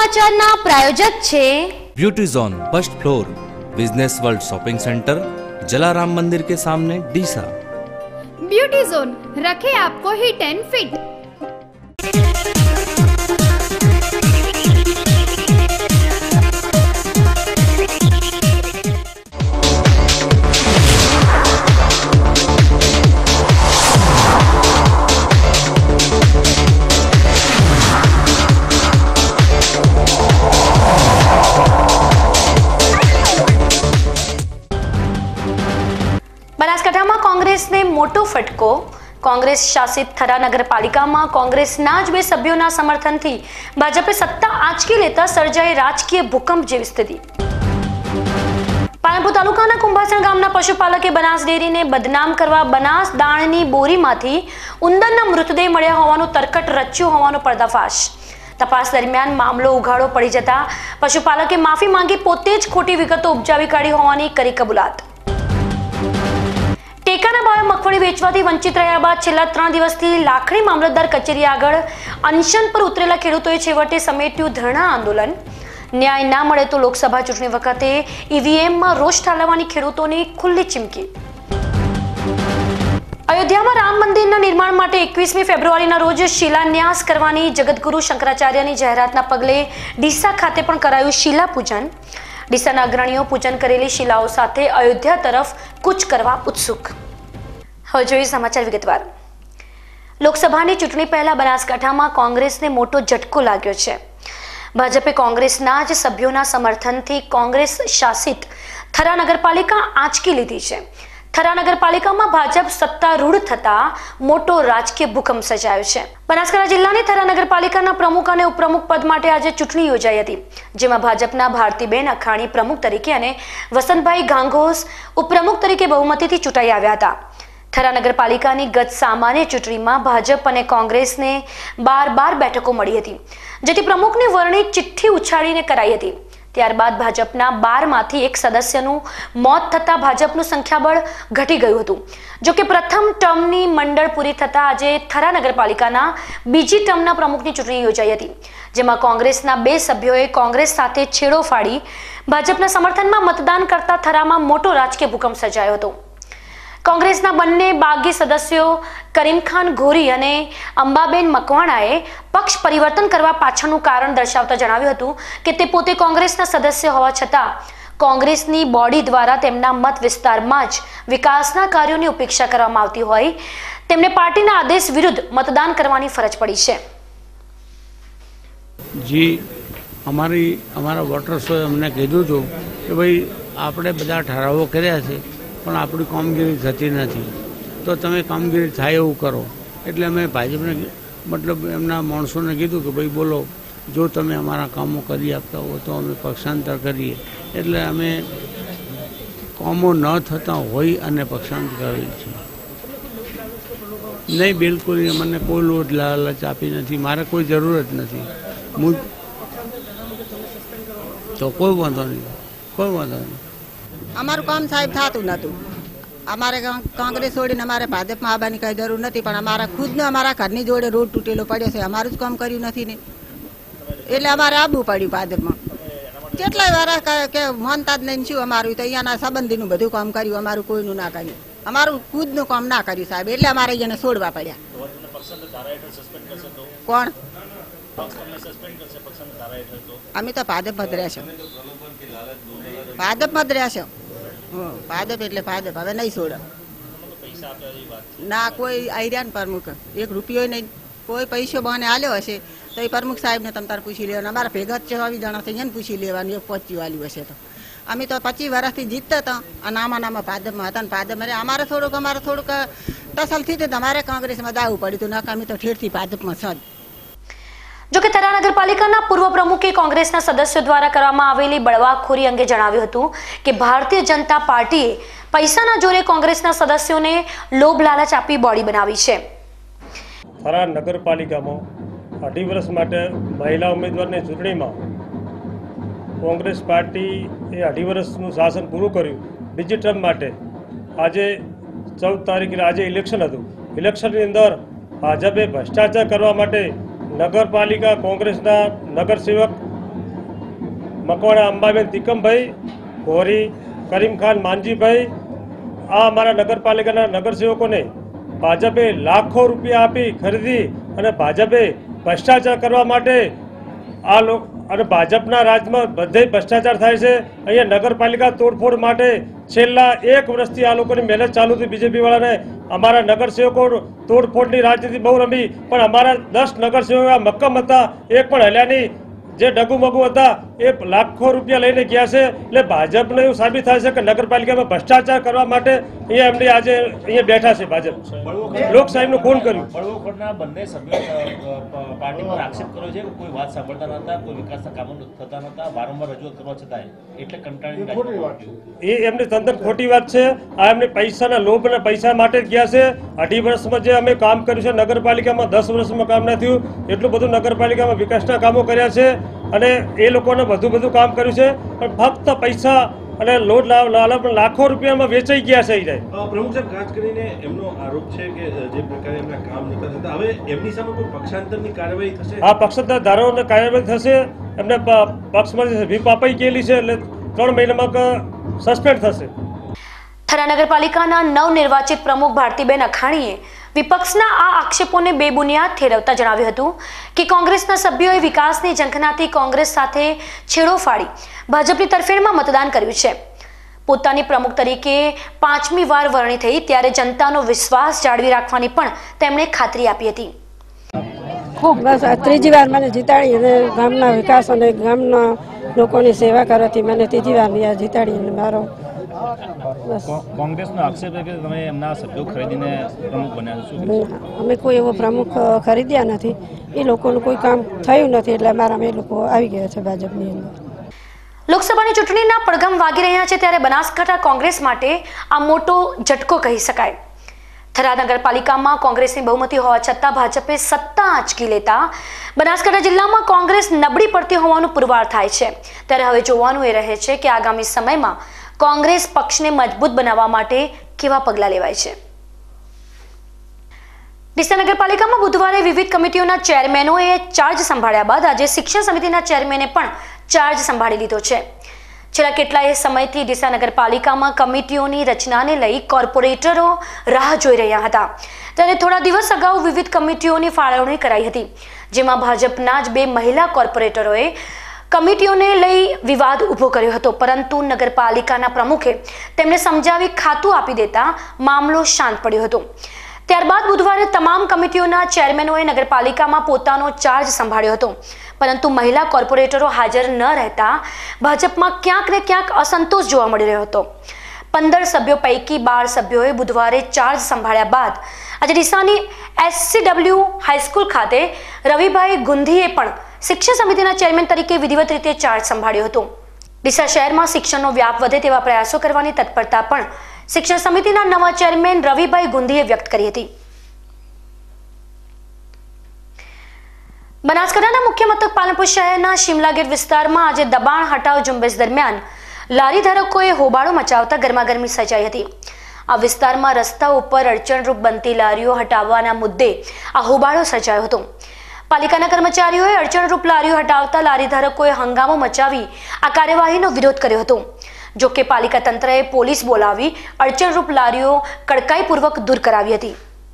સમાચારના પ્રાયોજક છે beauty zone first floor business world shopping centre Jalaram मंदिर के सामने डीसा। ब्यूटी जोन रखे आपको हिट एंड फिट। બનાસકાંઠામાં કોંગ્રેસને મોટો ફટકો। કોંગ્રેસ શાસિત થરા નગરપાલિકામાં કોંગ્રેસના જ બે સભ્યોના સમર્થનથી ભાજપે સત્તા આંચકી લેતા સર્જાઈ રાજકીય ભૂકંપ જેવી સ્થિતિ। પાલનપુર તાલુકાના કુંભાસણ ગામના પશુપાલકે બનાસ ડેરીને બદનામ કરવા બનાસ દાણની બોરીમાંથી ઉંદરના મૃતદેહ મળ્યા હોવાનું તરકટ રચ્યું હોવાનો પર્દાફાશ। તપાસ દરમિયાન મામલો ઉઘાડો પડી જતા પશુપાલકે માફી માંગી પોતે જ ખોટી વિગતો ઉપજાવી કાઢી હોવાની કરી કબૂલાત। ટેકાના ભાવે મગફળી વેચવાથી વંચિત રહ્યા બાદ છેલ્લા 3 દિવસથી લાખણી મામલતદાર કચેરી આગળ અનશન પર ઉતરેલા ખેડૂતોએ છેવટે સમેટ્યું ધરણા આંદોલન। ન્યાય ના મળે તો લોકસભા ચૂંટણી વખતે ઈવીએમમાં રોષ ઠાલવવાની ખેડૂતોની ખુલ્લી ચીમકી। અયોધ્યામાં રામ મંદિરના નિર્માણ માટે 21મી ફેબ્રુઆરીના રોજ શિલાન્યાસ કરવાની જગતગુરુ શંકરાચાર્યની જાહેરાતના પગલે ડીસા ખાતે પણ કરાયું શિલાપૂજન। ડીસાના અગ્રણીઓ પૂજન કરેલી શિલાઓ સાથે અયોધ્યા તરફ કૂચ કરવા ઉત્સુક। હવે જોઈએ સમાચાર વિગતવાર। લોકસભાની ચૂંટણી પહેલા બનાસકાંઠામાં કોંગ્રેસને મોટો ઝટકો લાગ્યો છે। ભાજપે કોંગ્રેસના જ સભ્યોના સમર્થનથી કોંગ્રેસ શાસિત થરા નગરપાલિકા આંચકી લીધી છે। થરા નગરપાલિકામાં ભાજપ સત્તારૂઢ થતા મોટો રાજકીય ભૂકંપ સર્જાયો છે। બનાસકાંઠા જિલ્લાની થરા નગરપાલિકાના પ્રમુખ અને ઉપપ્રમુખ પદ માટે આજે ચૂંટણી યોજાઈ હતી, જેમાં ભાજપના ભારતીબેન અખાણી પ્રમુખ તરીકે અને વસંતભાઈ ગાંગોસ ઉપપ્રમુખ તરીકે બહુમતીથી ચૂંટાઈ આવ્યા હતા। થરા નગરપાલિકાની ગત સામાન્ય ચૂંટણીમાં ભાજપ અને કોંગ્રેસને 12 બેઠકો મળી હતી, જેથી પ્રમુખની વરણી ચિઠ્ઠી ઉછાળીને કરાઈ હતી। ત્યારબાદ ભાજપના 12માંથી એક સદસ્યનું મોત થતાં ભાજપનું સંખ્યાબળ ઘટી ગયું હતું। જોકે પ્રથમ ટર્મની મંડળ પૂરી થતાં આજે થરા નગરપાલિકાના બીજી ટર્મના પ્રમુખની ચૂંટણી યોજાઈ હતી, જેમાં કોંગ્રેસના 2 સભ્યોએ કોંગ્રેસ સાથે છેડો ફાડી ભાજપના સમર્થનમાં મતદાન કરતા થરામાં મોટો રાજકીય ભૂકંપ સર્જાયો હતો। કોંગ્રેસના બંને બાગી સદસ્યો કરીમખાન ઘોરી અને અંબાબેન મકવાણાએ પક્ષ પરિવર્તન કરવા પાછળનું કારણ દર્શાવતા જણાવ્યું હતું કે તે પોતે કોંગ્રેસના સદસ્ય હોવા છતાં કોંગ્રેસની બોડી દ્વારા તેમના મત વિસ્તારમાં જ વિકાસના કાર્યોની ઉપેક્ષા કરવામાં આવતી હોય તેમને પાર્ટીના આદેશ વિરુદ્ધ મતદાન કરવાની ફરજ પડી છે। જી અમારા વોટર્સોએ અમને કીધું હતું કે ભાઈ આપણે બધા ઠરાવો કર્યા છે પણ આપણી કામગીરી થતી નથી, તો તમે કામગીરી થાય એવું કરો। એટલે અમે ભાજપને મતલબ એમના માણસોને કીધું કે ભાઈ બોલો, જો તમે અમારા કામો કરી આપતા હો તો અમે પક્ષાંતર કરીએ। એટલે અમે કામો ન થતા હોય અને પક્ષાંતર કરીએ છીએ। નહીં, બિલકુલ મને કોઈ લોટ લાલચ આપી નથી, મારે કોઈ જરૂરત નથી। હું તો કોઈ વાંધો નહીં। અમારું કામ સાહેબ થતું નહોતું। અમારે કોંગ્રેસ છોડીને અમારે ભાજપમાં આવવાની કઈ જરૂર નથી, પણ અમારા ખુદને અમારા ઘરની જોડે રોડ તૂટેલો પડ્યો છે, અમારું જ કામ કર્યું નથી ને, એટલે અમારે આવવું પડ્યું ભાજપમાં। કેટલાય વાર કે માનતા જ નહીં શું અમારું, તો અહીંયાના સંબંધીનું બધું કામ કર્યું, અમારું કોઈનું ના કર્યું, અમારું ખુદનું કામ ના કર્યું સાહેબ, એટલે અમારે અહીંયાને છોડવા પડ્યા। કોણ? અમે તો ભાજપમાં જ રહેશું, ભાજપમાં જ રહેશું। ભાજપ એટલે ભાજપ, હવે નહીં છોડે ના કોઈ આઈરિયાન પ્રમુખ 1 રૂપિયો નહીં, કોઈ પૈસો બહાને આલ્યો હશે તો એ પ્રમુખ સાહેબને તમે તાર પૂછી લેવાનું। અમારા ભેગા 24 જણા છે, એને પૂછી લેવાનું, 25 વાલ્યું હશે તો। અમે તો 25 વર્ષથી જીતતા હતા અને નામાં ભાજપમાં હતા, ને ભાજપ અમારે થોડુંક ટસલથી તો તમારે કોંગ્રેસમાં દાવું પડ્યું હતું, ના અમે તો ઠેરથી ભાજપમાં છે। જોકે થરા નગરપાલિકાના પૂર્વ પ્રમુખે કોંગ્રેસના સદસ્યો દ્વારા કરવામાં આવેલી બળવાખોરી અંગે જણાવ્યું હતું કે ભારતીય જનતા પાર્ટીએ પૈસાના જોરે કોંગ્રેસના સદસ્યોને લોભ લાલચ આપી બોડી બનાવી છે। થરા નગરપાલિકામાં 2.5 વર્ષ માટે મહિલા ઉમેદવારની ચૂંટણીમાં કોંગ્રેસ પાર્ટી એ 2.5 વર્ષનું શાસન પૂરું કર્યું। બીજી ટર્મ માટે આજે 14 તારીખે આજે ઇલેક્શન હતું। ઇલેક્શનની અંદર ભાજપે ભ્રષ્ટાચાર કરવા માટે નગરપાલિકા કોંગ્રેસના નગરસેવક મકવાણા અંબાબેન તિકમભાઈ, ગોરી, કરીમ ખાન માનજીભાઈ, આ અમારા નગરપાલિકાના નગરસેવકોને ભાજપે લાખો રૂપિયા આપી ખરીદી અને ભાજપે ભ્રષ્ટાચાર કરવા માટે આ લોકો અને ભાજપના રાજમાં બધે ભ્રષ્ટાચાર થાય છે. અહીંયા નગરપાલિકા તોડફોડ માટે છેલ્લા 1 વર્ષથી આ લોકોની મહેનત ચાલુ હતી. બીજેપી વાળાને અમારા નગરસેવકો તોડફોડની રાજનીતિ બહુ રમી, પણ અમારા 10 નગરસેવકો મક્કમ હતા, એક પણ હલ્યા નહીં. જે ડગુમગુ હતા એ લાખો રૂપિયા લઈને ગયા છે. એટલે ભાજપને એવું સાબિત થાય છે કે નગરપાલિકામાં ભ્રષ્ટાચાર કરવા માટે અહીંયા એમની આજે અહીંયા બેઠા છે. ભાજપ લોકશાહીનું ખૂન કર્યું. બળવખોરના બંને સભ્યો પાર્ટી પર આક્ષેપ કર્યો છે કે કોઈ વાત સાંભળતા નહોતા, કોઈ વિકાસના કામો થતા નહોતા, વારંવાર રજૂઆત કરવા છતાંય એટલે કંટાળીને એ એમની તદ્દન ખોટી વાત છે. આ એમને પૈસાના લોભ અને પૈસા માટે જ ગયા છે. 2.5 વર્ષમાં જે અમે કામ કર્યું છે નગરપાલિકામાં, 10 વર્ષમાં કામ ના થયું એટલું બધું નગરપાલિકામાં વિકાસના કામો કર્યા છે અને એ લોકોને બધું કામ કર્યું છે, પણ ફક્ત પૈસા અને લોટ લાખો રૂપિયામાં વેચાઈ ગયા છે. પ્રમુખ સાહેબ, ખાસ કરીને એમનો આરોપ છે કે જે પ્રકારે એમના કામ નહોતા થતા, હવે એમની સામે કોઈ પક્ષાંતરની કાર્યવાહી થશે? આ પક્ષાંતર ધારાઓને કાર્યવાહી થશે. એમને પક્ષમાંથી વ્હીપ અપાઈ ગયેલી છે, એટલે 3 મહિનામાં સસ્પેન્ડ થશે. થરા નગરપાલિકાના નવનિર્વાચિત પ્રમુખ ભારતીબેન અખાણીએ વિપક્ષના આ આક્ષેપોને બેબુનિયાદ ઠેરવતા જણાવ્યું હતું કે કોંગ્રેસના સભ્યોએ વિકાસની ઝંખનાથી કોંગ્રેસ સાથે છેડો ફાડી ભાજપની તરફેણમાં મતદાન કર્યું છે. પોતાની પ્રમુખ તરીકે 5મી વાર વરણી થઈ ત્યારે જનતાનો વિશ્વાસ જાળવી રાખવાની પણ તેમણે ખાતરી આપી હતી. ખૂબ બસ આ 3જી વાર મને જીતાડી અને ગામના વિકાસ અને ગામના લોકોની સેવા કરવાથી મને 3જી વાર જીતાડી અને મારો કોંગ્રેસનો આક્ષેપ છે કે તમે એમના સભ્યો ખરીદીને પ્રમુખ બન્યા છો. અમે કોઈ એવો પ્રમુખ ખરીદ્યા નથી, એ લોકોનું કોઈ કામ થયું નથી એટલે અમારા એ લોકો આવી ગયા છે ભાજપની અંદર. લોકસભાની ચૂંટણીના પડઘમ વાગી રહ્યા છે ત્યારે બનાસકાંઠા કોંગ્રેસ માટે આ મોટો ઝટકો કહી શકાય. થરા નગરપાલિકામાં કોંગ્રેસની બહુમતી હોવા છતાં ભાજપે સત્તા આંચકી લેતા બનાસકાંઠા જિલ્લામાં કોંગ્રેસ નબળી પડતી હોવાનું પુરવાર થાય છે. ત્યારે હવે જોવાનું એ રહે છે કે આગામી સમયમાં કોંગ્રેસ પક્ષને મજબૂત બનાવવા માટે કેવા પગલાં લેવાય છે. ડીસા નગરપાલિકામાં બુધવારે વિવિધ કમિટીઓના ચેરમેનોએ ચાર્જ સંભાળ્યા બાદ આજે શિક્ષણ સમિતિના ચેરમેને પણ ચાર્જ સંભાળી લીધો છે. છેલ્લા કેટલાય સમયથી ડીસા નગરપાલિકામાં કમિટીઓની રચનાને લઈ કોર્પોરેટરો રાહ જોઈ રહ્યા હતા. ત્યારે થોડા દિવસ અગાઉ વિવિધ કમિટીઓની ફાળવણી કરાઈ હતી, જેમાં ભાજપના જ 2 મહિલા કોર્પોરેટરોએ કમિટીઓને લઈ વિવાદ ઊભો કર્યો હતો, પરંતુ નગરપાલિકાના પ્રમુખે તેમને સમજાવી ખાતું આપી દેતા મામલો શાંત પડ્યો હતો. ત્યારબાદ બુધવારે તમામ કમિટીઓના ચેરમેનોએ નગરપાલિકામાં પોતાનો ચાર્જ સંભાળ્યો હતો, પરંતુ મહિલા કોર્પોરેટરો હાજર ન રહેતા ભાજપમાં ક્યાંક ને ક્યાંક અસંતોષ જોવા મળી રહ્યો હતો. 15 સભ્યો પૈકી 12 સભ્યોએ બુધવારે ચાર્જ સંભાળ્યા બાદ આજે ડીસાની SCW હાઈસ્કૂલ ખાતે રવિભાઈ ગુંધીએ પણ શિક્ષણ સમિતિના ચેરમેન તરીકે વિધિવત રીતે ચાર્જ સંભાળ્યો હતો. ડીસા શહેરમાં શિક્ષણનો વ્યાપ વધે તેવા પ્રયાસો કરવાની તત્પરતા પણ શિક્ષણ સમિતિના નવા ચેરમેન રવિભાઈ ગુંધીએ વ્યક્ત કરી હતી. બનાસકાંઠાના મુખ્ય મથક પાલનપુર શહેરના શિમલા ગેટ વિસ્તારમાં આજે દબાણ હટાવ ઝુંબેશ દરમિયાન લારી ધારકોએ હોબાળો મચાવતા ગરમાગરમી સર્જાઈ હતી. આ વિસ્તારમાં રસ્તા ઉપર અડચણરૂપ બનતી લારીઓ હટાવવાના મુદ્દે આ હોબાળો સર્જાયો હતો. પાલિકાના કર્મચારીઓએ અડચણરૂપ લારીઓ હટાવતા લારી ધારકોએ હંગામો મચાવી આ કાર્યવાહીનો વિરોધ કર્યો હતો. જોકે પાલિકા તંત્રએ પોલીસ બોલાવી અડચણરૂપ લારીઓ કડકાઈપૂર્વક દૂર કરાવી હતી.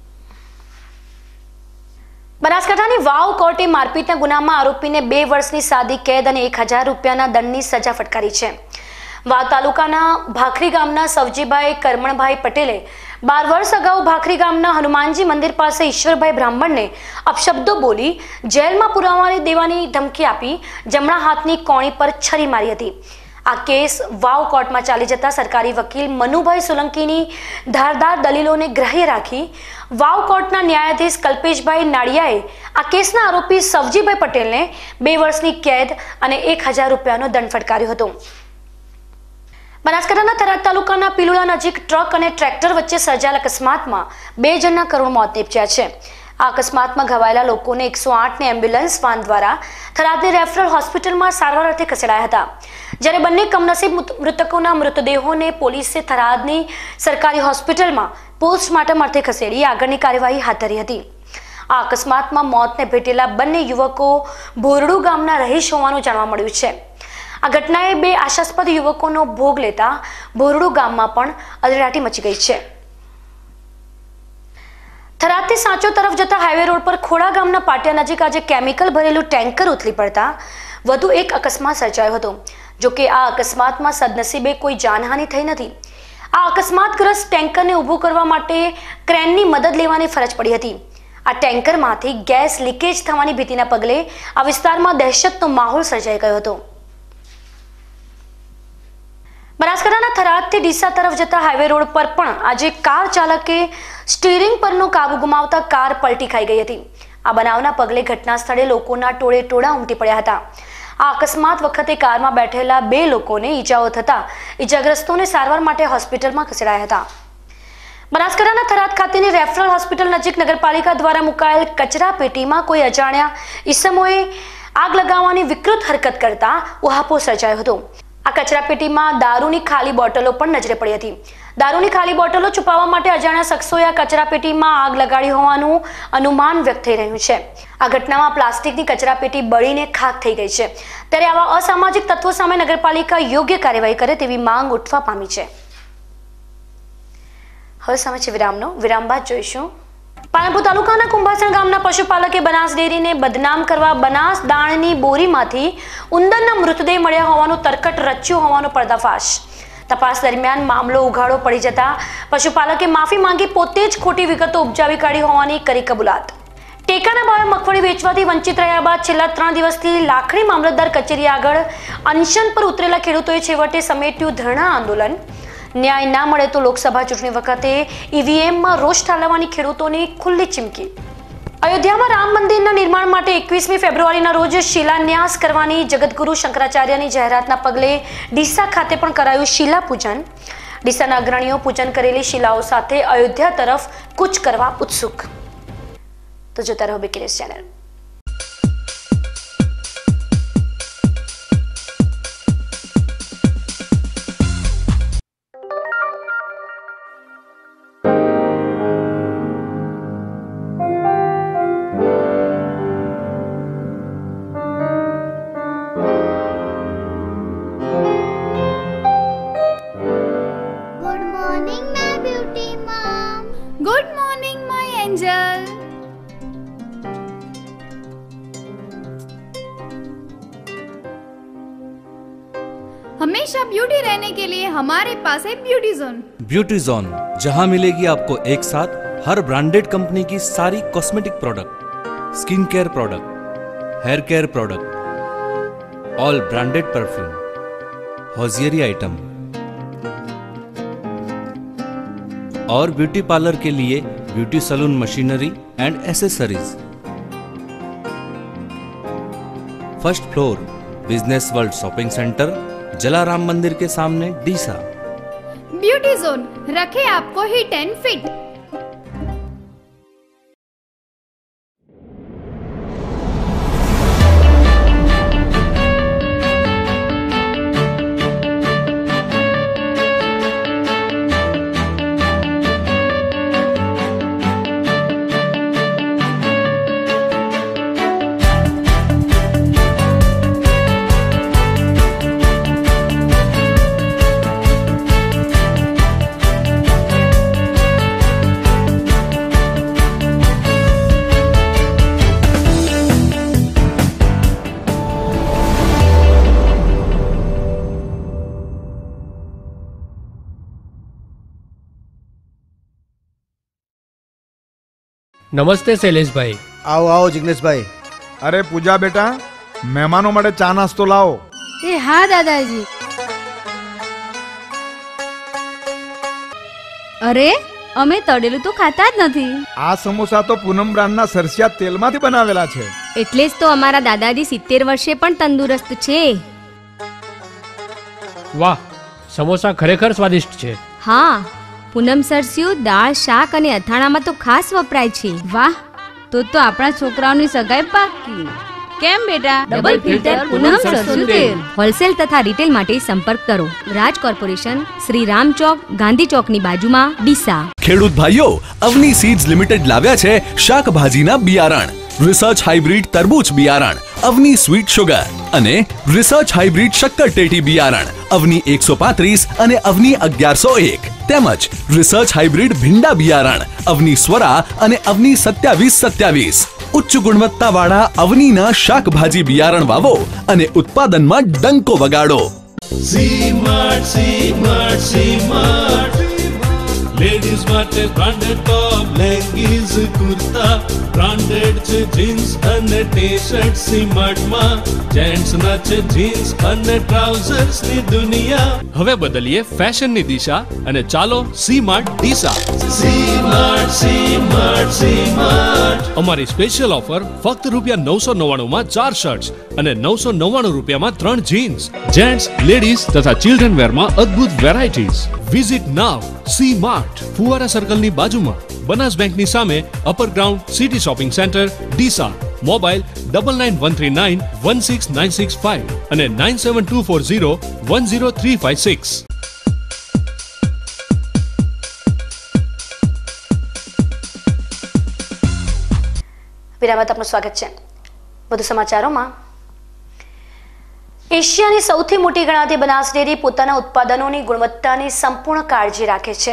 બનાસકાંઠાની વાવ કોર્ટે મારપીટના ગુનામાં આરોપીને 2 વર્ષની સાદી કેદ અને 1000 રૂપિયાના દંડની સજા ફટકારી છે. વાવ તાલુકાના ભાખરી ગામના સવજીભાઈ કરમણભાઈ પટેલે 12 વર્ષ અગાઉ ભાખરી ગામના હનુમાનજી મંદિર પાસે ઈશ્વરભાઈ બ્રાહ્મણને અપશબ્દો બોલી જેલમાં પુરાવા દેવાની ધમકી આપી જમણા હાથની કોણી પર છરી મારી હતી. આ કેસ વાવ કોર્ટમાં ચાલી જતા સરકારી વકીલ મનુભાઈ સોલંકીની ધારદાર દલીલોને ગ્રાહ્ય રાખી વાવ કોર્ટના ન્યાયાધીશ કલ્પેશભાઈ નાડિયાએ આ કેસના આરોપી સવજીભાઈ પટેલને 2 વર્ષની કેદ અને 1000 રૂપિયાનો દંડ ફટકાર્યો હતો. બનાસકાંઠાના થરાદ તાલુકાના પિલુડા નજીક ટ્રક અને ટ્રેક્ટર વચ્ચે સર્જાયેલ અકસ્માતમાં 2 જણના કરુણ મોત નીપજ્યા છે. આ અકસ્માતમાં ઘવાયેલા લોકોને 108ની એમ્બ્યુલન્સ વાન દ્વારા થરાદની રેફરલ હોસ્પિટલમાં સારવાર અર્થે ખસેડાયા હતા. જ્યારે બંને કમનસીબ મૃતકોના મૃતદેહોને પોલીસે થરાદની સરકારી હોસ્પિટલમાં પોસ્ટમોર્ટમ અર્થે ખસેડી આગળની કાર્યવાહી હાથ ધરી હતી. આ અકસ્માતમાં મોતને ભેટેલા બંને યુવકો ભોરડુ ગામના રહીશ હોવાનું જાણવા મળ્યું છે. આ ઘટનાએ બે આશાસ્પદ યુવકોનો ભોગ લેતા બોરડુ ગામમાં પણ અરેરાટી મચી ગઈ છે. થરાદથી સાંચો તરફ જતા હાઈવે રોડ પર ખોડા ગામના પાટિયા નજીક આજે કેમિકલ ભરેલું ટેન્કર ઉથલી પડતા વધુ એક અકસ્માત સર્જાયો હતો. જો કે આ અકસ્માતમાં સદનસીબે કોઈ જાનહાનિ થઈ નથી. આ અકસ્માતગ્રસ્ત ટેન્કરને ઊભું કરવા માટે ક્રેનની મદદ લેવાની ફરજ પડી હતી. આ ટેન્કરમાંથી ગેસ લીકેજ થવાની ભીતિના પગલે આ વિસ્તારમાં દહેશતનો માહોલ સર્જાઈ ગયો હતો. બનાસકાંઠાના થરાદથી ડીસા તરફ જતા હાઈવે રોડ પર પણ આજે કાર ચાલકે સ્ટીરિંગ પરનો કાબુ ગુમાવતા કાર પલટી ખાઈ ગઈ હતી. આ બનાવના પગલે ઘટના સ્થળે લોકોના ટોળે ટોળા ઉમટી પડ્યા હતા. આ અકસ્માત વખતે કારમાં બેઠેલા બે લોકોને ઈજાઓ થતા ઈજાગ્રસ્તોને સારવાર માટે હોસ્પિટલમાં ખસેડાયા હતા. બનાસકાંઠાના થરાદ ખાતેની રેફરલ હોસ્પિટલ નજીક નગરપાલિકા દ્વારા મુકાયેલ કચરા પેટીમાં કોઈ અજાણ્યા ઈસમોએ આગ લગાવવાની વિકૃત હરકત કરતા ઉહાપો સર્જાયો હતો. આ કચરા પેટીમાં દારૂની ખાલી બોટલો પણ નજરે પડી હતી. દારૂની ખાલી બોટલો છુપાવવા માટે અજાણ્યા શખ્સોએ આ કચરા પેટીમાં આગ લગાડી હોવાનું અનુમાન વ્યક્ત થઈ રહ્યું છે. આ ઘટનામાં પ્લાસ્ટિકની કચરા પેટી બળીને ખાખ થઈ ગઈ છે. ત્યારે આવા અસામાજિક તત્વો સામે નગરપાલિકા યોગ્ય કાર્યવાહી કરે તેવી માંગ ઉઠવા પામી છે. હવે સમય છે વિરામનો. વિરામ બાદ જોઈશું. પાલનપુર તાલુકાના કુંભાસણ ગામના પશુપાલકે બનાસ ડેરીને બદનામ કરવા બનાસ દાણની બોરીમાંથી ઉંદરના મૃતદેહ મળ્યા હોવાનું તરકટ રચ્યું હોવાનો પર્દાફાશ. તપાસ દરમિયાન મામલો ઉઘાડો પડી જતા પશુપાલકે માફી માંગી પોતે જ ખોટી વિગતો ઉપજાવી કાઢી હોવાની કરી કબૂલાત. ટેકાના ભાવે મગફળી વેચવાથી વંચિત રહ્યા બાદ છેલ્લા 3 દિવસથી લાખણી મામલતદાર કચેરી આગળ અનશન પર ઉતરેલા ખેડૂતોએ છેવટે સમેટ્યું ધરણા આંદોલન. ન્યાય ના મળે તો લોકસભા ચૂંટણી વખતે ઈવીએમમાં રોષ ઠાલવવાની ખેડૂતોની ખુલ્લી ચીમકી. અયોધ્યામાં રામ મંદિરના નિર્માણ માટે 21મી ફેબ્રુઆરીના રોજ શિલાન્યાસ કરવાની જગતગુરુ શંકરાચાર્યની જાહેરાતના પગલે ડીસા ખાતે પણ કરાયું શિલા પૂજન. ડીસાના અગ્રણીઓ પૂજન કરેલી શિલાઓ સાથે અયોધ્યા તરફ કૂચ કરવા ઉત્સુક. તો જોતા રહો BK news channel. Good morning my angel. हमेशा ब्यूटी रहने के लिए हमारे पास है ब्यूटी जोन. ब्यूटी जोन, जहां मिलेगी आपको एक साथ हर ब्रांडेड कंपनी की सारी cosmetic product, skin care product, hair care product, all branded perfume, hosiery item और ब्यूटी पार्लर के लिए beauty salon machinery and accessories. First floor, business world shopping centre, Jalaram मंदिर के सामने, डीसा. ब्यूटी जोन रखे आपको हिट एंड फिट. નમસ્તે શૈલેષભાઈ. આવો આવો જિગ્નેશભાઈ. અરે પૂજા બેટા, મહેમાનો માટે ચા નાસ્તો લાવો. એ હા દાદાજી. અરે અમે તળેલું તો ખાતા જ નથી. આ સમોસા તો પૂનમ બ્રાન્ડના સરસિયા તેલમાંથી બનાવેલા છે. એટલે જ તો અમારા દાદાજી 70 વર્ષે પણ તંદુરસ્ત છે. વાહ, સમોસા ખરેખર સ્વાદિષ્ટ છે. હા, પૂનમ સરસ્યું દાળ, શાક અને અથાણામાં તો ખાસ વપરાય છે. વાહ, તો આપણા છોકરાઓની સગાઈ પાકી. કેમ બેટા? ડબલ ફિલ્ટર પૂનમ સરસ્યું તેલ. હોલસેલ તથા રિટેલ માટે સંપર્ક કરો. રાજ કોર્પોરેશન, શ્રી રામ ચોક, ગાંધી ચોકની બાજુમાં, ડીસા. ખેડૂત ભાઈઓ, અવની સીડ્સ લિમિટેડ લાવ્યા છે શાકભાજીના બિયારણ. રિસર્ચ હાઇબ્રિડ તરબૂચ બિયારણ અવની સ્વીટ શુગર અને રિસર્ચ હાઇબ્રિડ શક્કરટેટી બિયારણ અવની 135 અને અવની 1101 તેમજ રિસર્ચ હાઇબ્રિડ ભીંડા બિયારણ અવની સ્વરા અને અવની 2727 ઉચ્ચ ગુણવત્તાવાળા અવનીના શાકભાજી બિયારણ વાવો અને ઉત્પાદનમાં ડંકો વગાડો. લેડીઝ માટે branded top leggings kurta branded છે જીન્સ અને ટી-શર્ટ સીમાર્ટમાં જેન્ટ્સના છે જીન્સ અને ટ્રાઉઝર્સની દુનિયા. હવે બદલીએ ફેશનની દિશા અને ચાલો સીમાર્ટ ડીસા. સીમાર્ટ. અમારી સ્પેશિયલ ઓફર ફક્ત ₹999 માં 4 શર્ટ્સ અને ₹999 માં 3 જીન્સ. જેન્ટ્સ, લેડીઝ તથા ચિલ્ડ્રન વેરમાં અદ્ભુત વેરાયટીઝ. વિઝિટ નાવ સીમાર્ટ, ફુવારા સર્કલની બાજુમાં, બનાસ બેંકની સામે, upper ground, city shopping centre, Deesa. Mobile 9913916965 અને 9724010356. વિરામત આપનું સ્વાગત છે. વધુ સમાચારોમાં, એશિયાની સૌથી મોટી ગણાતી બનાસ ડેરી પોતાના ઉત્પાદનોની ગુણવત્તાની સંપૂર્ણ કાળજી રાખે છે.